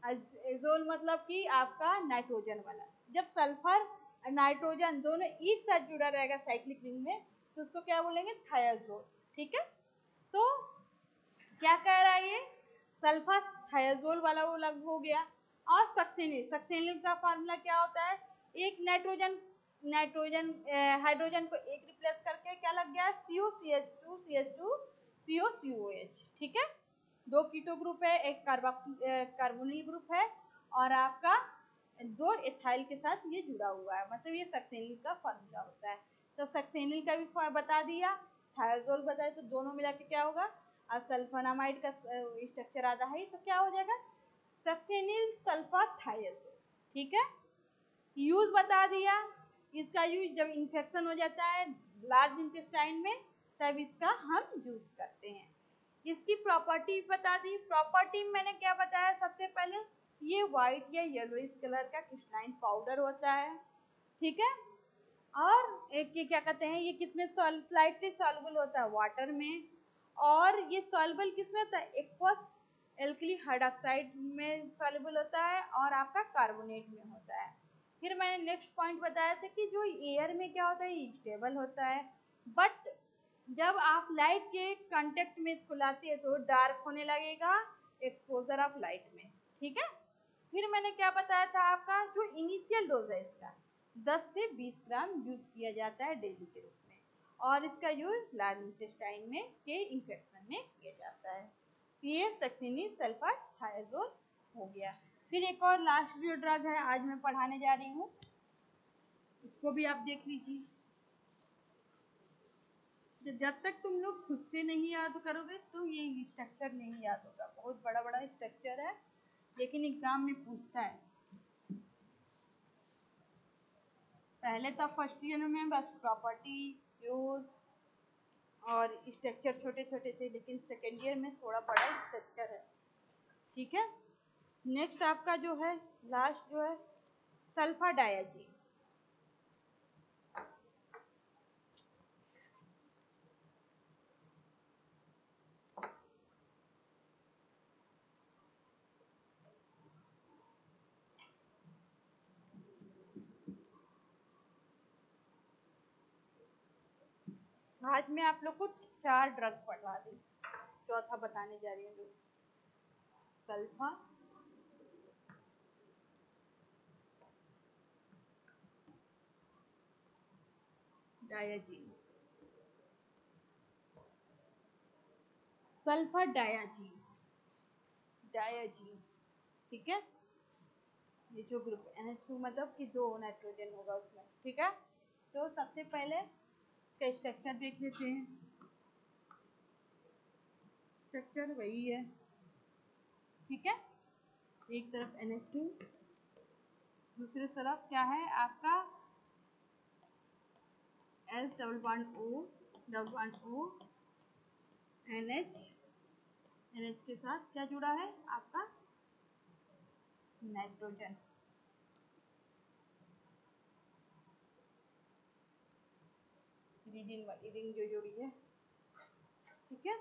एजोल मतलब कि आपका नाइट्रोजन वाला। जब सल्फर नाइट्रोजन दोनों एक साथ जुड़ा रहेगा साइक्लिक रिंग में तो उसको क्या बोलेंगे, थायाजोल। ठीक है। तो क्या कह रहा है ये, सल्फर थायाजोल वाला वो लग हो गया। और सक्सेनिल, सक्सेनिल का फॉर्मूला क्या होता है, एक नाइट्रोजन नाइट्रोजन हाइड्रोजन को एक रिप्लेस करके क्या लग गया, C O C H two C H two C O C O H. ठीक है। दो कीटो ग्रुप है, एक कार्बोक्सिल कार्बोनिल ग्रुप है और आपका दो एथाइल के साथ ये जुड़ा हुआ है, मतलब ये सक्सेनिल का फॉर्मूला होता है। तो सक्सेनिल का भी बता दिया, थायाजोल बताया, तो दोनों मिला के क्या होगा, और सल्फोनामाइड का स्ट्रक्चर आधा है तो क्या हो जाएगा, सक्सेनिल सल्फाथायाजोल। ठीक है। यूज बता दिया, इसका यूज जब इंफेक्शन हो जाता है लार्ज इंटेस्टाइन में तब इसका हम यूज करते हैं। इसकी प्रॉपर्टी बता दी। प्रॉपर्टी मैंने क्या बताया, सबसे पहले ये व्हाइट या येलोइश कलर का क्रिस्टलाइन पाउडर होता है। ठीक है। और एक ये क्या कहते हैं, ये किसमें स्लाइटली सॉल्युबल होता है, वाटर में। और ये सॉल्युबल किसमें होता है, एक्वस एल्कली हाइड्रोक्साइड में सॉल्युबल होता है और आपका कार्बोनेट में होता है। फिर मैंने नेक्स्ट पॉइंट बताया था कि जो एयर में क्या होता है, स्टेबल होता है, बट जब आप लाइट के कांटेक्ट में इसको लाते हैं तो डार्क होने लगेगा एक्सपोजर ऑफ लाइट में। ठीक है। फिर मैंने क्या बताया था, आपका जो इनिशियल डोज है इसका दस से बीस ग्राम यूज किया जाता है डेली के रूप में। और इसका यूज लार्ज इंटेस्टाइन में के इन्फेक्शन में किया जाता है। ये सक्सिनी सल्फर थायाजोल हो गया। फिर एक और लास्ट जो ड्रग है आज मैं पढ़ाने जा रही हूँ, इसको भी आप देख लीजिए। जब तक तुम लोग खुद से नहीं याद करोगे तो ये स्ट्रक्चर नहीं याद होगा। बहुत बड़ा बड़ा स्ट्रक्चर है, लेकिन एग्जाम में पूछता है। पहले तो फर्स्ट ईयर में बस प्रॉपर्टी, यूज और स्ट्रक्चर छोटे छोटे थे, लेकिन सेकेंड ईयर में थोड़ा बड़ा स्ट्रक्चर है। ठीक है। नेक्स्ट आपका जो है लास्ट जो है सल्फा डायाजीन। आज मैं आप लोग को चार ड्रग पढ़ा दी, चौथा बताने जा रही हूँ। Sulfa diazine, sulfa diazine, diazine. ठीक है। ये जो ग्रुप एन एच टू मतलब कि जो नाइट्रोजन होगा उसमें। ठीक है। तो सबसे पहले इसका स्ट्रक्चर देख लेते हैं। स्ट्रक्चर वही है। ठीक है। एक तरफ एन एच टू, दूसरी तरफ क्या है आपका S double bond O, double bond O, N H, N H के साथ क्या जुड़ा है आपका नाइट्रोजन। इरिडीन वाली रिंग जो जुड़ी है। ठीक है।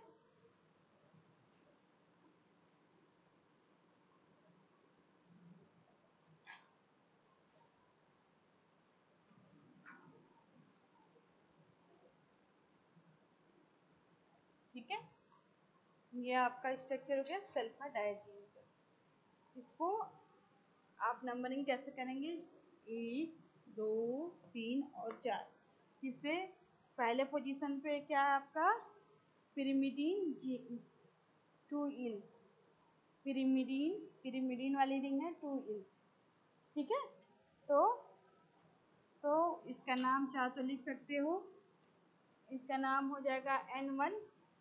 ठीक है। ये आपका स्ट्रक्चर हो गया सल्फा डायाजीन का। इसको आप नंबरिंग कैसे करेंगे, एक, दो, तीन और चार। इससे पहले पोजीशन पे क्या है आपका पिरिमिडीन जी टू इल, पिरिमिडीन, पिरिमिडीन वाली रिंग है टू इल। ठीक है। तो तो इसका नाम चाहे तो लिख सकते हो। इसका नाम हो जाएगा N one,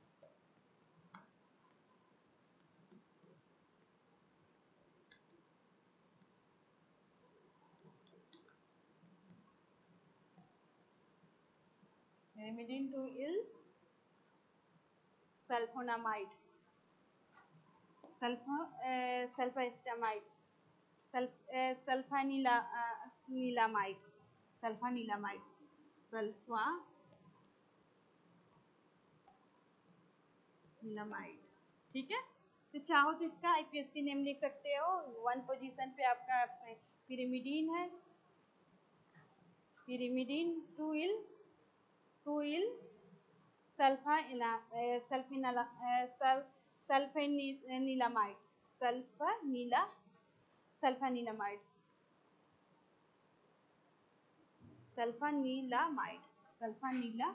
pyrimidine two yl sulfonamide, sulfa sulfacetamide, sulfa nila nilamide, sulfanilamide, sulfanilamide. ठीक है। तो चाहो तो इसका आईपीएससी नेम लिख सकते हो। वन पोजीशन पे आपका पिरिमिडीन है, pyrimidine two yl, two yl sulfa sulfanila sulfanilamide, sulfa nila sulfanilamide, sulfanilamide, sulfa nila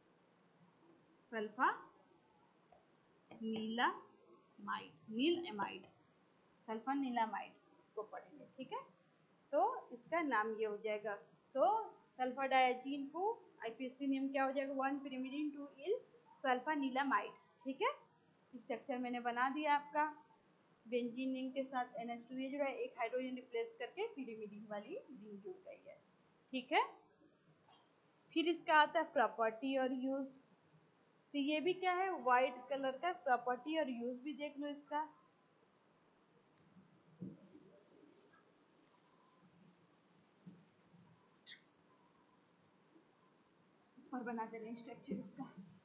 sulfanilamide, nil amide, sulfanilamide इसको पढ़ेंगे। ठीक है। तो इसका नाम ये हो जाएगा। तो सल्फा डायाजीन को आईपीएससी नेम क्या हो जाएगा, one pyrimidine two yl sulfanilamide. ठीक है। स्ट्रक्चर मैंने बना दिया आपका। बेंजीन रिंग के साथ एन एच टू ये जो है एक हाइड्रोजन रिप्लेस करके पिरिमिडीन वाली रिंग जुड़ गई है। ठीक है। फिर इसका आता है प्रॉपर्टी और यूज। तो ये भी क्या है व्हाइट कलर का, प्रॉपर्टी और यूज भी देख लो इसका। और बना दे रहे हैं स्ट्रक्चर इसका।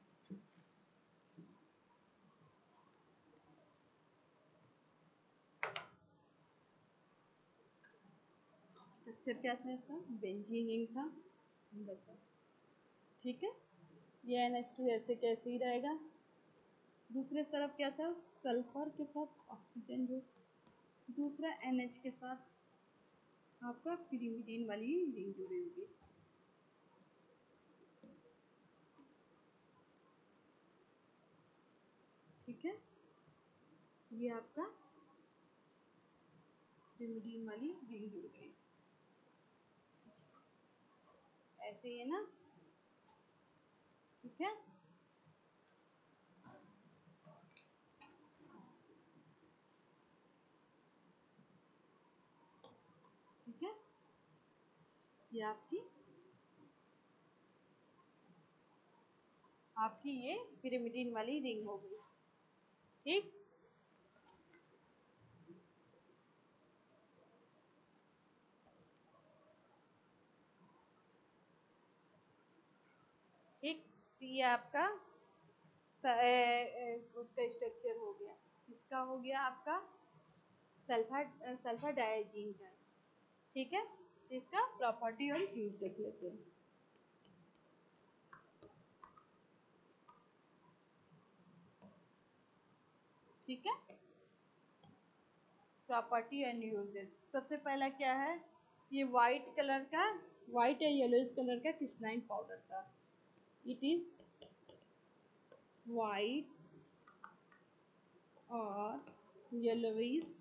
स्ट्रक्चर क्या था इसका, बेंजीन रिंग था बस। ठीक है। ये एन एच टू ऐसे कैसे ही रहेगा। दूसरे तरफ क्या था सल्फर के साथ ऑक्सीजन, जो दूसरा एन एच के साथ आपका पिरिमिडीन वाली रिंग जुड़ी होगी। ठीक है, ये आपका पिरिमिडीन वाली रिंग जुड़ गई, ऐसे ही है ना। ठीक है, ठीक है, ये आपकी आपकी ये पिरिमिडीन वाली रिंग हो गई। ठीक, ठीक, ये आपका स- ए, ए, उसका स्ट्रक्चर हो गया। इसका हो गया आपका सल्फर सल्फर डायजीन का। ठीक है, इसका प्रॉपर्टी और यूज देख लेते हैं। ठीक है, प्रॉपर्टी एंड यूजेस। सबसे पहला क्या है, ये वाइट कलर का, वाइट या येलोइश कलर का क्रिस्टलाइन पाउडर था। इट इज वाइट और येलोइश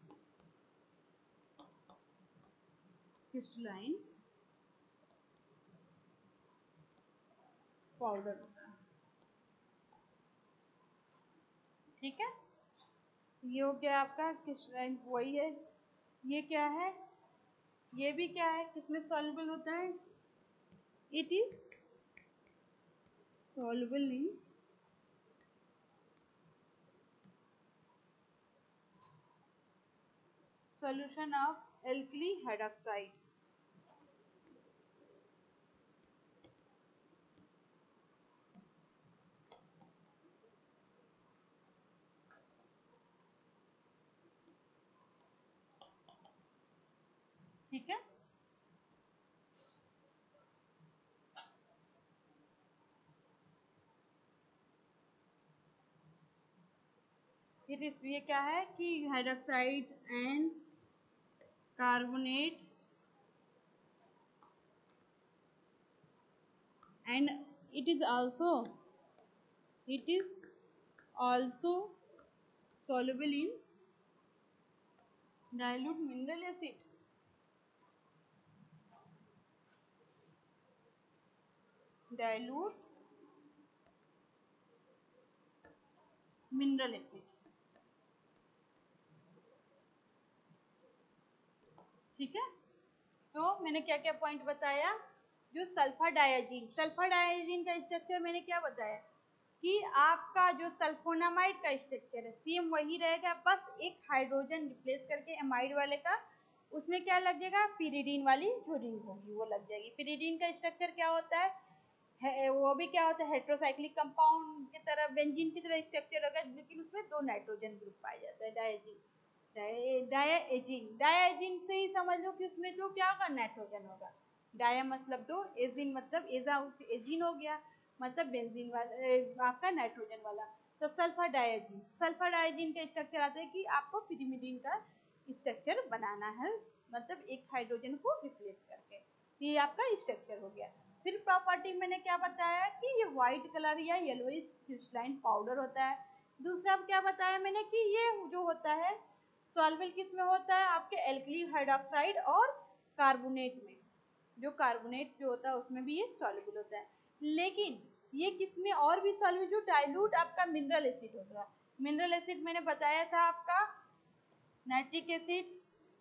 क्रिस्टलाइन पाउडर होता है। ठीक है, ये हो गया आपका क्रिस्टलाइन, वही है। ये क्या है, ये भी क्या है, किसमें सॉल्युबल होता है, it is soluble in solution of alkali hydroxide। ठीक है, फिर इस ये क्या है कि hydroxide and carbonate and it is also it is also soluble in dilute mineral acid। dilute mineral acid। ठीक है, तो मैंने क्या क्या पॉइंट बताया, जो सल्फर डायाजीन, सल्फर डायाजीन का स्ट्रक्चर मैंने क्या बताया कि आपका जो सल्फोनामाइड का स्ट्रक्चर है सेम वही रहेगा, बस एक हाइड्रोजन रिप्लेस करके एमाइड वाले का उसमें क्या लग जाएगा, पिरिडीन वाली जो रिंग होगी वो लग जाएगी। पिरिडीन का स्ट्रक्चर क्या होता है, है वो भी क्या होता है, हेट्रोसाइक्लिक कंपाउंड की तरह, बेंजीन की तरह स्ट्रक्चर होगा, लेकिन उसमें दो नाइट्रोजन ग्रुप पाया जाता है, डायजीन डायाजीन। डायाजीन से ही समझ लो कि उसमें जो क्या होगा, नाइट्रोजन होगा। डाया मतलब दो, एजीन मतलब एजा एजीन हो गया, मतलब बेंजीन वाला आपका नाइट्रोजन वाला। तो सल्फर डायाजीन, सल्फर डायाजीन का स्ट्रक्चर आता है कि आपको पिरिमिडीन का स्ट्रक्चर बनाना है, मतलब एक हाइड्रोजन को रिप्लेस करके, ये आपका स्ट्रक्चर हो गया। फिर प्रॉपर्टी मैंने क्या बताया कि ये व्हाइट कलर या येलोइश क्रिस्टलाइन पाउडर होता है। दूसरा क्या बताया मैंने कि ये जो होता है सॉल्युबल किस में होता है, आपके एल्कली हाइड्रोक्साइड और कार्बोनेट में, जो कार्बोनेट जो होता है उसमें भी ये सॉल्युबल होता है। लेकिन ये किस में और भी सॉल्युबल, जो डाइल्यूट आपका मिनरल एसिड होता है। मिनरल एसिड मैंने बताया था आपका नाइट्रिक एसिड,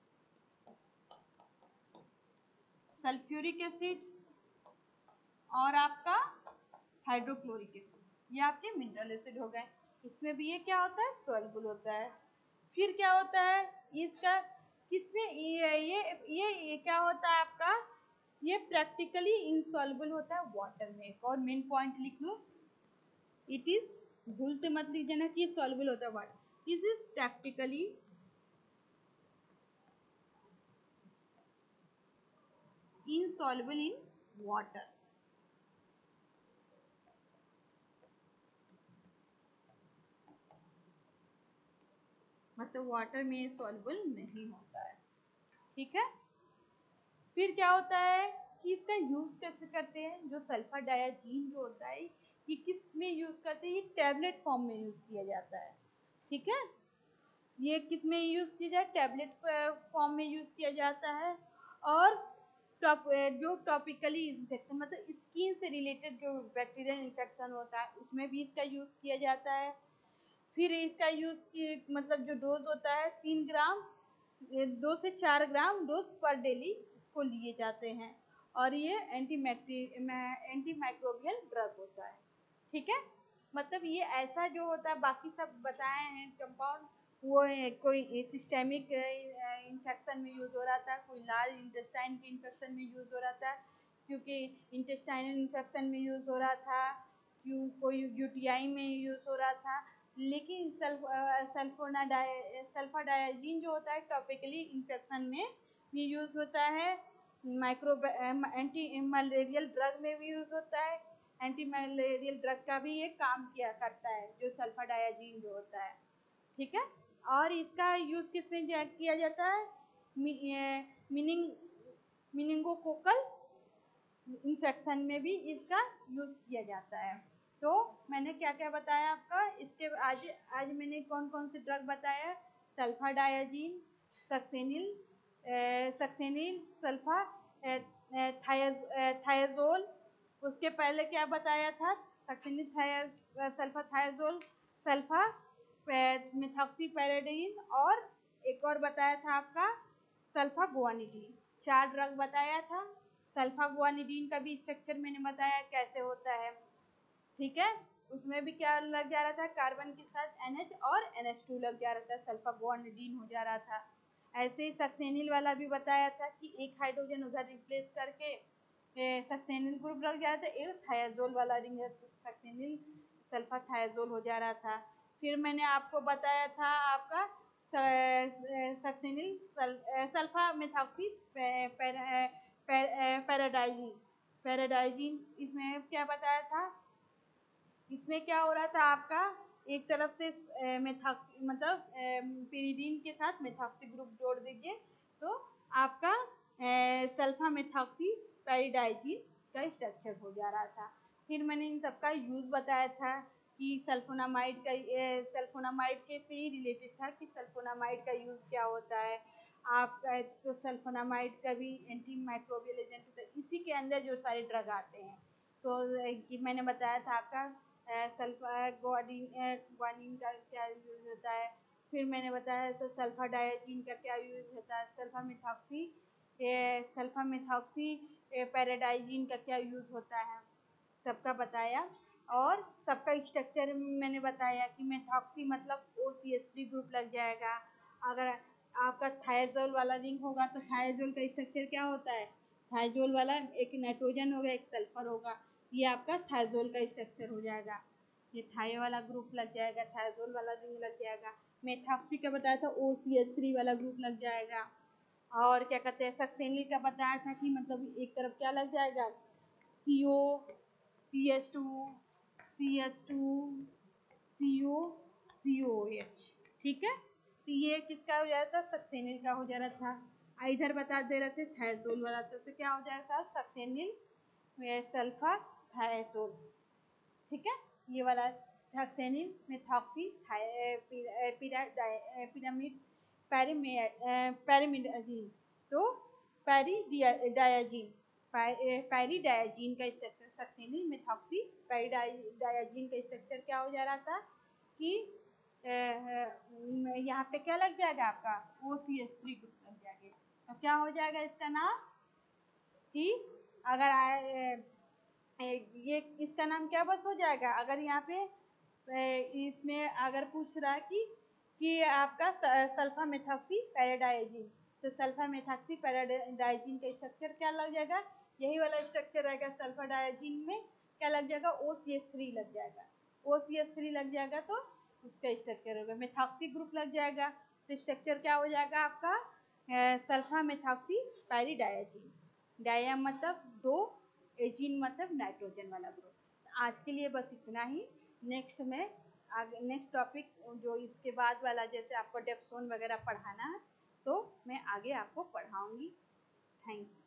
सल्फ्यूरिक एसिड और आपका हाइड्रोक्लोरिक एसिड, ये आपके मिनरल एसिड हो गए। इसमें भी ये क्या होता है, सॉल्युबल होता है। फिर क्या होता है इसका, किसमें ये ये ये, ये क्या होता है आपका, ये प्रैक्टिकली इनसॉल्युबल होता है वाटर में। एक और मेन पॉइंट लिख लो, इट इज, भूल से मत लिख देना कि सॉल्युबल होता है water, this is practically insoluble in water. मतलब वाटर में सॉल्युबल नहीं होता है। ठीक है, फिर क्या होता है कि इसका यूज कैसे करते हैं, जो सल्फर डायाजीन जो होता है ये किस में यूज करते हैं, ये टैबलेट फॉर्म में यूज किया जाता है। ठीक है, ये किस में यूज़ किया जाए, टैबलेट फॉर्म में यूज़ किया जाता है। और टॉप जो टॉपिकली इन्फेक्शन मतलब स्किन से रिलेटेड जो बैक्टीरियल इन्फेक्शन होता है उसमें भी इसका यूज़ किया जाता है। फिर इसका यूज़ की मतलब जो डोज होता है तीन ग्राम दो से चार ग्राम डोज पर डेली इसको लिए जाते हैं। और ये एंटी एंटी माइक्रोबियल ड्रग होता है। ठीक है, मतलब ये ऐसा जो होता है, बाकी सब बताए हैं कंपाउंड, वो कोई सिस्टेमिक इन्फेक्शन में यूज़ हो रहा था, कोई लार्ज इंटेस्टाइन के इन्फेक्शन में यूज़ हो रहा था, क्योंकि इंटेस्टाइनल इन्फेक्शन में यूज़ हो रहा था, क्यों कोई यूटीआई में यूज़ हो रहा था। लेकिन सल्फ सल्फोनाडाइ सल्फाडायाजीन जो होता है टॉपिकली इन्फेक्शन में भी यूज़ होता है, माइक्रो एंटी मलेरियल ड्रग में भी यूज़ होता है, एंटी मलेरियल ड्रग का भी ये काम किया करता है जो सल्फाडायाजीन जो होता है। ठीक है, और इसका यूज़ किस में किया जाता है, मीनिंग मीनिंगोकोकल इन्फेक्शन में भी इसका यूज़ किया जाता है। तो मैंने क्या क्या बताया आपका, इसके आज आज मैंने कौन कौन से ड्रग बताया, सल्फाडायाजीन, सक्सेनिल सक्सेनिल सल्फा थायाजोल। उसके पहले क्या बताया था, सक्सेनिल सल्फा थायाजोल, सल्फा मेथॉक्सीपैराडाइन, और एक और बताया था आपका सल्फा गुआनिडीन। चार ड्रग बताया था। सल्फा गुआनिडीन का भी स्ट्रक्चर मैंने बताया कैसे होता है। ठीक है, उसमें भी क्या लग जा रहा था, कार्बन के साथ एन एच और एन एच टू लग जा रहा था, सल्फा गुआनिडीन हो जा रहा था। ऐसे ही सक्सेनिल वाला भी बताया था कि एक हाइड्रोजन उधर रिप्लेस करके सक्सेनिल ग्रुप लग जा रहा था, एक थायाजोल वाला रिंग सक्सेनिल सल्फा थायाजोल हो जा रहा था। फिर मैंने आपको बताया था आपका सक्सेनिल सल्फा मेथॉक्सी पैराडाइजिन पैराडाइजिन इसमें क्या बताया था, इसमें क्या हो रहा था आपका, एक तरफ से मेथॉक्सी मतलब पेरिडीन के साथ मेथॉक्सी ग्रुप जोड़ दीजिए तो आपका सल्फा मेथॉक्सी पैराडाइजिन का स्ट्रक्चर हो जा रहा था। फिर मैंने इन सबका यूज़ बताया था कि सल्फोनामाइड का सल्फोनामाइड के से ही रिलेटेड था कि सल्फोनामाइड का यूज़ क्या होता है। आपका तो सल्फोनामाइड का भी एंटी माइक्रोबियल एजेंट होता है, इसी के अंदर जो सारे ड्रग आते हैं। तो मैंने बताया था आपका सल्फा ग्वानिन ग्वानिन का क्या यूज़ होता है। फिर मैंने बताया तो सल्फा डायाजीन का क्या यूज़ होता है, sulfa methoxy sulfa methoxy pyridazine का क्या यूज़ होता है, सबका बताया। और सबका स्ट्रक्चर मैंने बताया कि मेथॉक्सी मतलब O C H three group लग जाएगा। अगर आपका थायाजोल वाला रिंग होगा तो थायाजोल का स्ट्रक्चर क्या होता है, थायाजोल वाला एक नाइट्रोजन होगा एक सल्फर होगा, ये आपका थायाजोल का स्ट्रक्चर हो जाएगा। ये थाय वाला ग्रुप लग जाएगा, थायाजोल वाला रिंग लग जाएगा। मेथॉक्सी का बताया था ओ सी एच थ्री वाला ग्रुप लग जाएगा। और क्या कहते हैं सक्सेनिल का बताया था कि मतलब एक तरफ क्या लग जाएगा, C O C H two C H two C O C O H. ठीक है, तो ये किसका हो जा रहा था, सक्सेनिल का हो जा रहा था। इधर बता दे रहे थे थायाजोल वाला था, तो क्या हो जा रहा था सक्सेनिल सल्फा थायाजोल। ठीक है, ये वाला सक्सेनिल मेथॉक्सी पिरामिड पैरामिडाजीन, तो पैरीडायाजीन पैरीडायाजीन का स्ट्रक्चर, सक्सेनिल मेथॉक्सी पैरीडायाजीन का स्ट्रक्चर क्या हो जा रहा था कि यहाँ पे क्या लग जाएगा आपका O C H three group लग जाएगा। तो क्या हो जाएगा इसका नाम कि अगर आए ये इसका नाम क्या बस हो जाएगा, अगर यहाँ पे इसमें अगर पूछ रहा है कि कि आपका सल्फा मेथॉक्सी पैराडाइजिन, तो सल्फा मेथॉक्सी पैराडाइजिन का स्ट्रक्चर क्या लग जाएगा, यही वाला स्ट्रक्चर रहेगा। सल्फा डाइजिन में क्या लग जाएगा, ओ सी एच थ्री लग जाएगा। ओ सी एच थ्री लग जाएगा तो उसका स्ट्रक्चर होगा, मेथॉक्सी ग्रुप लग जाएगा तो स्ट्रक्चर क्या हो जाएगा आपका सल्फा मेथॉक्सी पैराडाइजिन। डाया मतलब दो, एजीन मतलब नाइट्रोजन वाला ग्रुप। आज के लिए बस इतना ही। नेक्स्ट में आगे नेक्स्ट टॉपिक जो इसके बाद वाला जैसे आपको डेप्सोन वगैरह पढ़ाना है तो मैं आगे आपको पढ़ाऊंगी। Thank you.